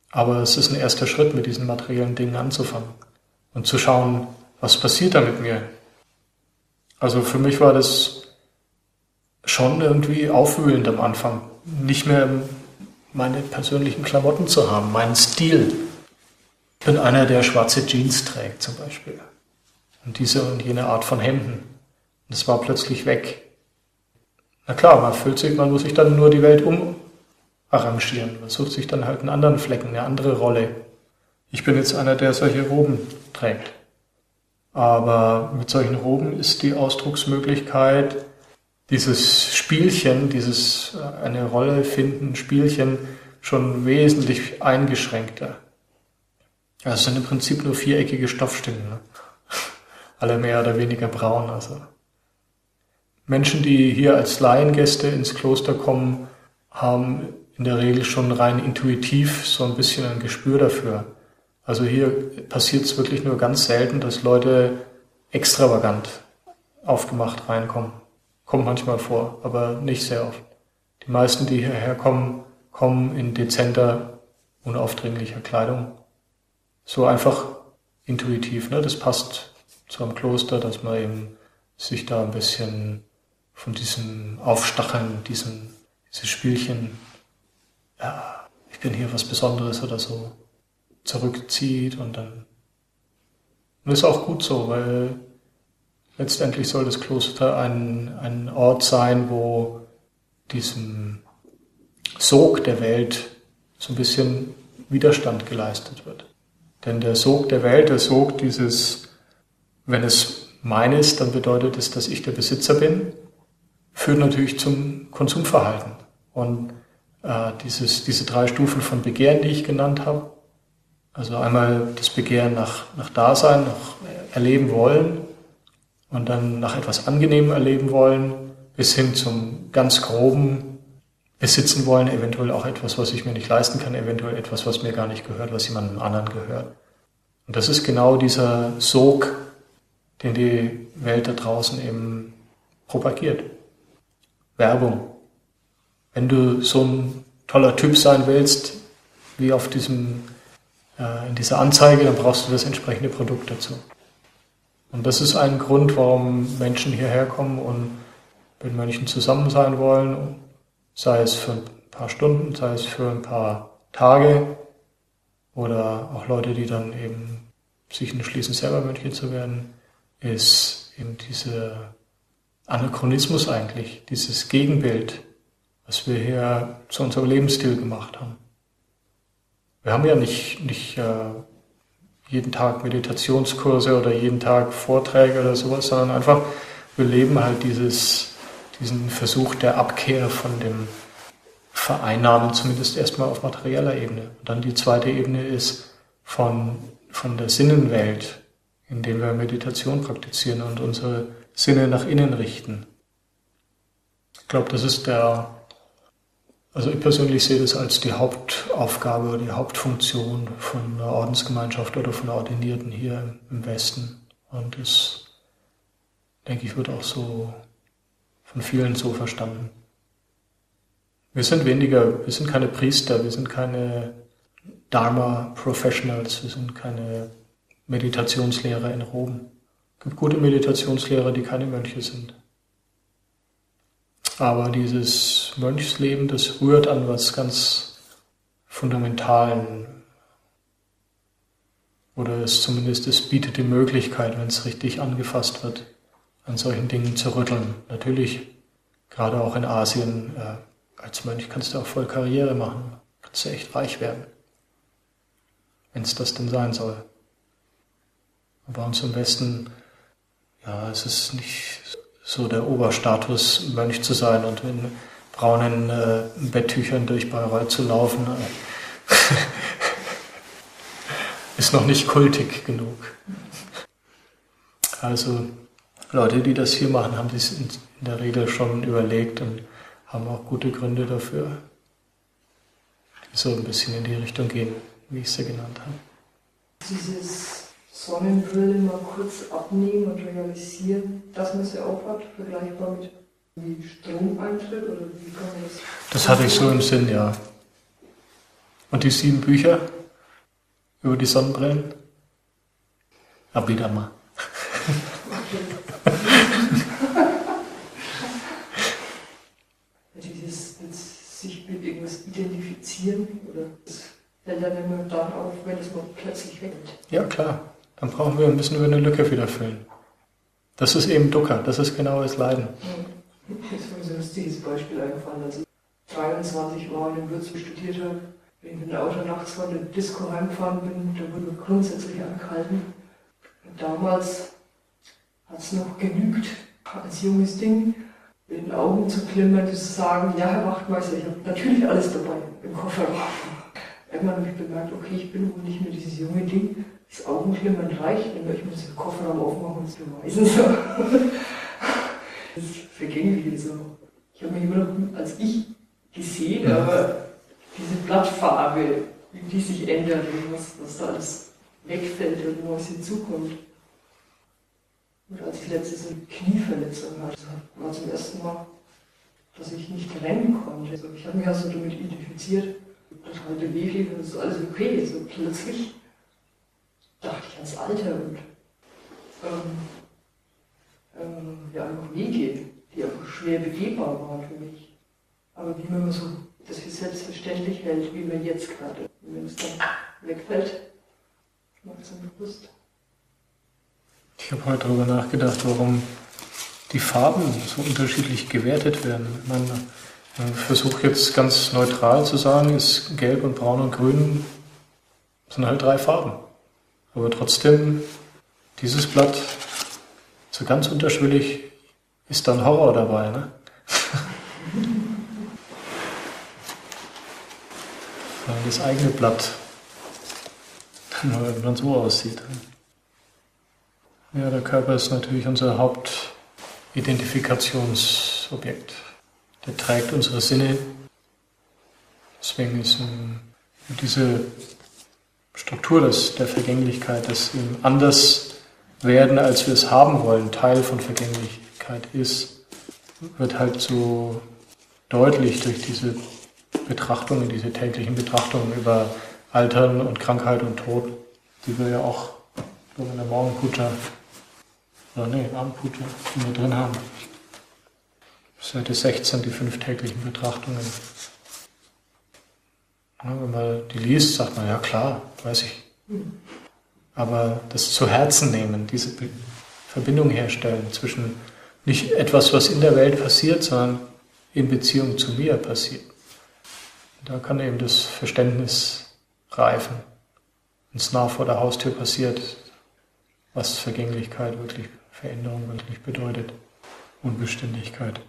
Aber es ist ein erster Schritt, mit diesen materiellen Dingen anzufangen und zu schauen, was passiert da mit mir. Also für mich war das schon irgendwie aufwühlend am Anfang, nicht mehr meine persönlichen Klamotten zu haben, meinen Stil. Ich bin einer, der schwarze Jeans trägt zum Beispiel und diese und jene Art von Hemden. Und das war plötzlich weg. Na klar, man fühlt sich, man muss sich dann nur die Welt umarrangieren. Man sucht sich dann halt einen anderen Flecken, eine andere Rolle. Ich bin jetzt einer, der solche Roben trägt. Aber mit solchen Roben ist die Ausdrucksmöglichkeit, dieses Spielchen, dieses eine Rolle finden, Spielchen, schon wesentlich eingeschränkter. Also es sind im Prinzip nur viereckige Stoffstücke, ne? Alle mehr oder weniger braun. Also Menschen, die hier als Laiengäste ins Kloster kommen, haben in der Regel schon rein intuitiv so ein bisschen ein Gespür dafür. Also hier passiert es wirklich nur ganz selten, dass Leute extravagant aufgemacht reinkommen. Kommt manchmal vor, aber nicht sehr oft. Die meisten, die hierher kommen, kommen in dezenter, unaufdringlicher Kleidung. So einfach intuitiv, ne? Das passt zu einem Kloster, dass man eben sich da ein bisschen von diesem Aufstacheln, diesem, dieses Spielchen, ja, ich bin hier was Besonderes oder so, zurückzieht und dann, und das ist auch gut so, weil letztendlich soll das Kloster ein, ein Ort sein, wo diesem Sog der Welt so ein bisschen Widerstand geleistet wird. Denn der Sog der Welt, der Sog dieses, wenn es mein ist, dann bedeutet es, dass ich der Besitzer bin, führt natürlich zum Konsumverhalten. Und äh, dieses, diese drei Stufen von Begehren, die ich genannt habe, also einmal das Begehren nach, nach Dasein, nach Erleben wollen und dann nach etwas Angenehmem erleben wollen, bis hin zum ganz groben Besitzen wollen, eventuell auch etwas, was ich mir nicht leisten kann, eventuell etwas, was mir gar nicht gehört, was jemandem anderen gehört. Und das ist genau dieser Sog, den die Welt da draußen eben propagiert. Werbung. Wenn du so ein toller Typ sein willst, wie auf diesem, äh, in dieser Anzeige, dann brauchst du das entsprechende Produkt dazu. Und das ist ein Grund, warum Menschen hierher kommen und mit Mönchen zusammen sein wollen, sei es für ein paar Stunden, sei es für ein paar Tage oder auch Leute, die dann eben sich entschließen, selber Mönche zu werden, ist eben dieser Anachronismus eigentlich, dieses Gegenbild, was wir hier zu unserem Lebensstil gemacht haben. Wir haben ja nicht, nicht äh, jeden Tag Meditationskurse oder jeden Tag Vorträge oder sowas, sondern einfach, wir leben halt dieses, diesen Versuch der Abkehr von dem Vereinnahmen, zumindest erstmal auf materieller Ebene. Und dann die zweite Ebene ist von, von der Sinnenwelt, in der wir Meditation praktizieren und unsere Sinne nach innen richten. Ich glaube, das ist der, also ich persönlich sehe das als die Hauptaufgabe oder die Hauptfunktion von einer Ordensgemeinschaft oder von Ordinierten hier im Westen. Und das, denke ich, wird auch so von vielen so verstanden. Wir sind weniger, wir sind keine Priester, wir sind keine Dharma-Professionals, wir sind keine Meditationslehrer in Rom. Es gibt gute Meditationslehrer, die keine Mönche sind. Aber dieses Mönchsleben, das rührt an was ganz Fundamentalen. Oder es zumindest, es bietet die Möglichkeit, wenn es richtig angefasst wird, an solchen Dingen zu rütteln. Natürlich, gerade auch in Asien, äh, als Mönch kannst du auch voll Karriere machen. Kannst du echt reich werden. Wenn es das denn sein soll. Aber bei uns im Westen, ja, es ist nicht so der Oberstatus, Mönch zu sein und in braunen äh, Betttüchern durch Bayreuth zu laufen, äh, ist noch nicht kultig genug. Also Leute, die das hier machen, haben das in der Regel schon überlegt und haben auch gute Gründe dafür, die so ein bisschen in die Richtung gehen, wie ich sie genannt habe. Dieses Sonnenbrille mal kurz abnehmen und realisieren, dass man sie aufhat, vergleichbar mit wie Stromeintritt oder wie kann man das? Das hatte ich so im Sinn, ja. Und die sieben Bücher, über die Sonnenbrillen? Abhidhamma. Dieses mit sich mit irgendwas identifizieren, oder das fällt dann immer dann auf, wenn es mal plötzlich weggeht. Ja, klar. Dann brauchen wir ein bisschen über eine Lücke wieder füllen. Das ist eben Dukkha, das ist genau das Leiden. Ja. Jetzt ist mir so ein lustiges Beispiel eingefallen, als ich dreiundzwanzig war und in Würzburg studiert habe. Wenn ich mit dem Auto nachts von der Disco heimgefahren bin, da wurde mir grundsätzlich angehalten. Und damals hat es noch genügt, als junges Ding, mit den Augen zu klimmern, zu sagen, ja, Herr Wachtmeister, ich habe natürlich alles dabei im Kofferraum. Irgendwann habe ich bemerkt, okay, ich bin wohl nicht mehr dieses junge Ding. Das Augenklimmern reicht nicht mehr, ich muss den Kofferraum aufmachen und es beweisen. So. Das ist vergänglich so. Ich habe mich immer noch als ich gesehen, aber diese Blattfarbe, wie die sich ändert und was, was da alles wegfällt und wo was hinzukommt. Und als ich letztes eine Knieverletzung hatte, war zum ersten Mal, dass ich nicht rennen konnte. Also ich habe mich also damit identifiziert, total beweglich und es ist alles okay. So plötzlich dachte ich ans Alter und ähm, ähm, ja, einfach Wege, die einfach schwer begehbar waren für mich. Aber wie man so das für selbstverständlich hält, wie man jetzt gerade. Und wenn es dann wegfällt, macht es dann bewusst. Ich habe heute darüber nachgedacht, warum die Farben so unterschiedlich gewertet werden. Ich meine, ich versuche jetzt ganz neutral zu sagen, ist Gelb und Braun und Grün sind halt drei Farben. Aber trotzdem, dieses Blatt, so ganz unterschwellig, ist dann Horror dabei, ne? Das eigene Blatt, wenn man so aussieht. Ja, der Körper ist natürlich unser Hauptidentifiktionsobjekt. Der trägt unsere Sinne. Deswegen ist um, diese Struktur des, der Vergänglichkeit, das anders werden, als wir es haben wollen, Teil von Vergänglichkeit ist, wird halt so deutlich durch diese Betrachtungen, diese täglichen Betrachtungen über Altern und Krankheit und Tod, die wir ja auch in der Morgenpuja, oder nee, Abendpuja, die wir drin haben. Seite sechzehn, die fünf täglichen Betrachtungen. Ja, wenn man die liest, sagt man, ja klar, weiß ich. Aber das zu Herzen nehmen, diese Be- Verbindung herstellen zwischen nicht etwas, was in der Welt passiert, sondern in Beziehung zu mir passiert. Da kann eben das Verständnis reifen, wenn es nah vor der Haustür passiert, was Vergänglichkeit wirklich, Veränderung wirklich bedeutet, Unbeständigkeit.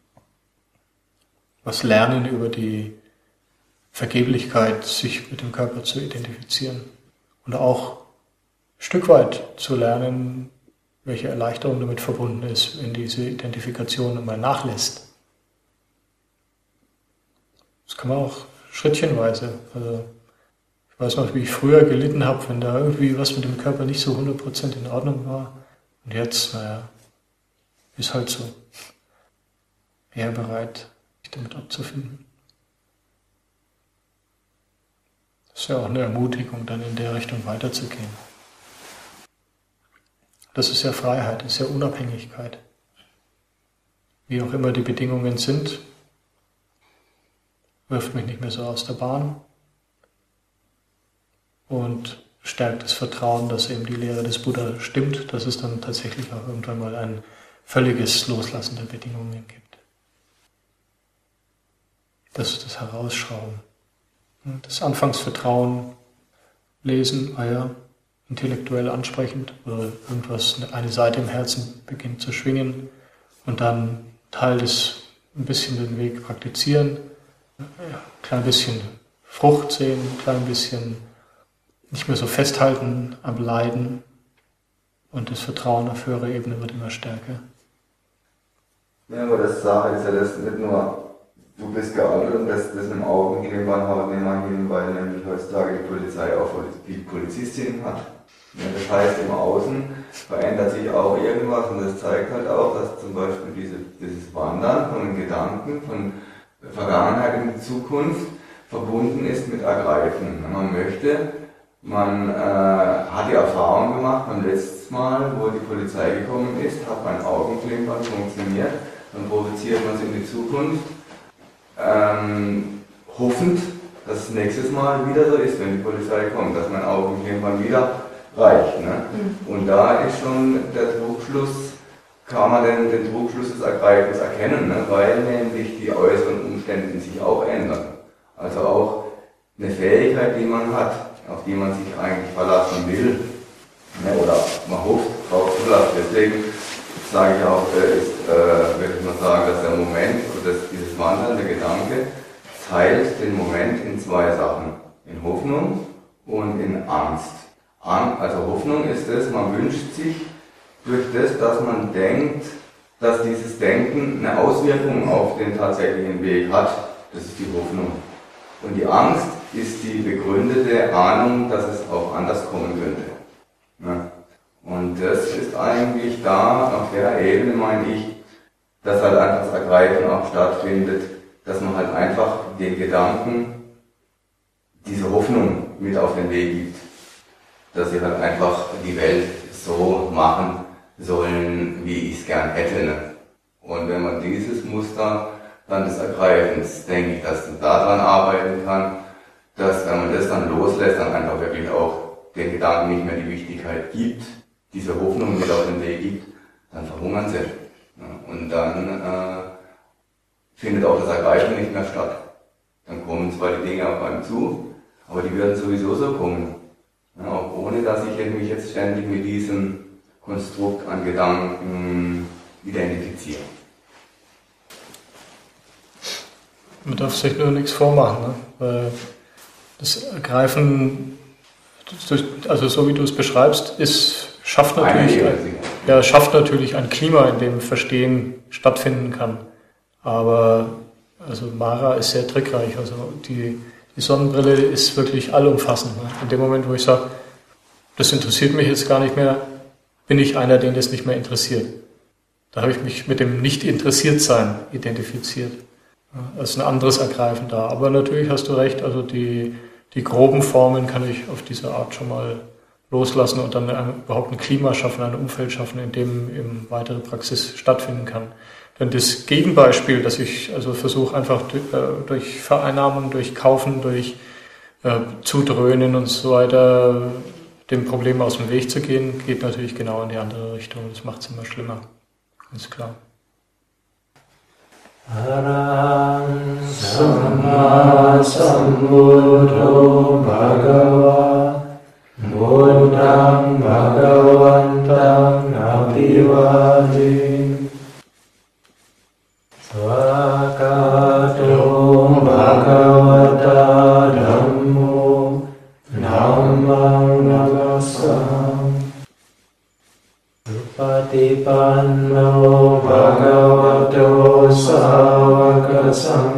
Was Lernen über die Vergeblichkeit, sich mit dem Körper zu identifizieren und auch ein Stück weit zu lernen, welche Erleichterung damit verbunden ist, wenn diese Identifikation einmal nachlässt. Das kann man auch schrittchenweise. Also ich weiß noch, wie ich früher gelitten habe, wenn da irgendwie was mit dem Körper nicht so hundert Prozent in Ordnung war. Und jetzt, naja, ist halt so. Eher bereit, sich damit abzufinden. Das ist ja auch eine Ermutigung, dann in der Richtung weiterzugehen. Das ist ja Freiheit, das ist ja Unabhängigkeit. Wie auch immer die Bedingungen sind, wirft mich nicht mehr so aus der Bahn und stärkt das Vertrauen, dass eben die Lehre des Buddha stimmt, dass es dann tatsächlich auch irgendwann mal ein völliges Loslassen der Bedingungen gibt. Das ist das Herausschrauben. Das Anfangsvertrauen, lesen, ah ja, intellektuell ansprechend oder irgendwas, eine Seite im Herzen beginnt zu schwingen und dann Teil des, ein bisschen den Weg praktizieren, ein klein bisschen Frucht sehen, ein klein bisschen nicht mehr so festhalten am Leiden und das Vertrauen auf höhere Ebene wird immer stärker. Ja, aber das Sache ist ja das nicht nur, du bist gealtert und das, das mit dem Augen hin, wann haut nicht mal hin, weil nämlich heutzutage die Polizei auch die Polizistin hat. Ja, das heißt, im Außen verändert sich auch irgendwas und das zeigt halt auch, dass zum Beispiel diese, dieses Wandern von den Gedanken, von Vergangenheit in die Zukunft verbunden ist mit Ergreifen. Man möchte Man äh, hat die Erfahrung gemacht beim letzten Mal, wo die Polizei gekommen ist, hat mein Augenklimpern funktioniert, dann provoziert man es in die Zukunft, ähm, hoffend, dass es nächstes Mal wieder so ist, wenn die Polizei kommt, dass mein Augenklimpern wieder reicht. Ne? Mhm. Und da ist schon der Trugschluss, kann man denn den Trugschluss des Ergreifens erkennen, ne? Weil nämlich die äußeren Umstände sich auch ändern. Also auch eine Fähigkeit, die man hat, auf die man sich eigentlich verlassen will, ne? Oder man hofft, drauf zu lassen. Deswegen sage ich auch, ist, äh, würde ich mal sagen, dass der Moment, oder dass dieses wandernde Gedanke teilt den Moment in zwei Sachen, in Hoffnung und in Angst. Also Hoffnung ist es, man wünscht sich durch das, dass man denkt, dass dieses Denken eine Auswirkung auf den tatsächlichen Weg hat. Das ist die Hoffnung. Und die Angst ist die begründete Ahnung, dass es auch anders kommen könnte. Ja. Und das ist eigentlich da, auf der Ebene meine ich, dass halt einfach das Ergreifen auch stattfindet, dass man halt einfach den Gedanken diese Hoffnung mit auf den Weg gibt. Dass sie halt einfach die Welt so machen sollen, wie ich es gern hätte. Ne? Und wenn man dieses Muster dann des Ergreifens, denke ich, dass man daran arbeiten kann, dass wenn man das dann loslässt, dann einfach wirklich auch den Gedanken nicht mehr die Wichtigkeit gibt, diese Hoffnung mit auf den Weg gibt, dann verhungern sie. Ne? Und dann äh, findet auch das Ergreifen nicht mehr statt. Dann kommen zwar die Dinge auf einem zu, aber die werden sowieso so kommen. Ja, auch ohne, dass ich mich jetzt ständig mit diesem Konstrukt an Gedanken identifiziere. Man darf sich nur nichts vormachen, ne? Weil das Ergreifen, also so wie du es beschreibst, ist, schafft, natürlich ein, ja, schafft natürlich ein Klima, in dem Verstehen stattfinden kann. Aber also Mara ist sehr trickreich, also die Die Sonnenbrille ist wirklich allumfassend. Ne? In dem Moment, wo ich sage, das interessiert mich jetzt gar nicht mehr, bin ich einer, den das nicht mehr interessiert. Da habe ich mich mit dem Nicht-Interessiert-Sein identifiziert. Ja, das ist ein anderes Ergreifen da. Aber natürlich hast du recht, also die, die groben Formen kann ich auf diese Art schon mal loslassen und dann ein, überhaupt ein Klima schaffen, ein Umfeld schaffen, in dem eben weitere Praxis stattfinden kann. Denn das Gegenbeispiel, dass ich also versuche, einfach durch, durch Vereinnahmung, durch Kaufen, durch äh, Zudröhnen und so weiter dem Problem aus dem Weg zu gehen, geht natürlich genau in die andere Richtung. Das macht es immer schlimmer. Ganz klar. Arahant Samma Sambuddho Bhagava Buddham Bhagavantam Abhivadin Svakato Bhagavata Dhammo Dhammam Namasam Patipanno Bhagavato Savaka Sam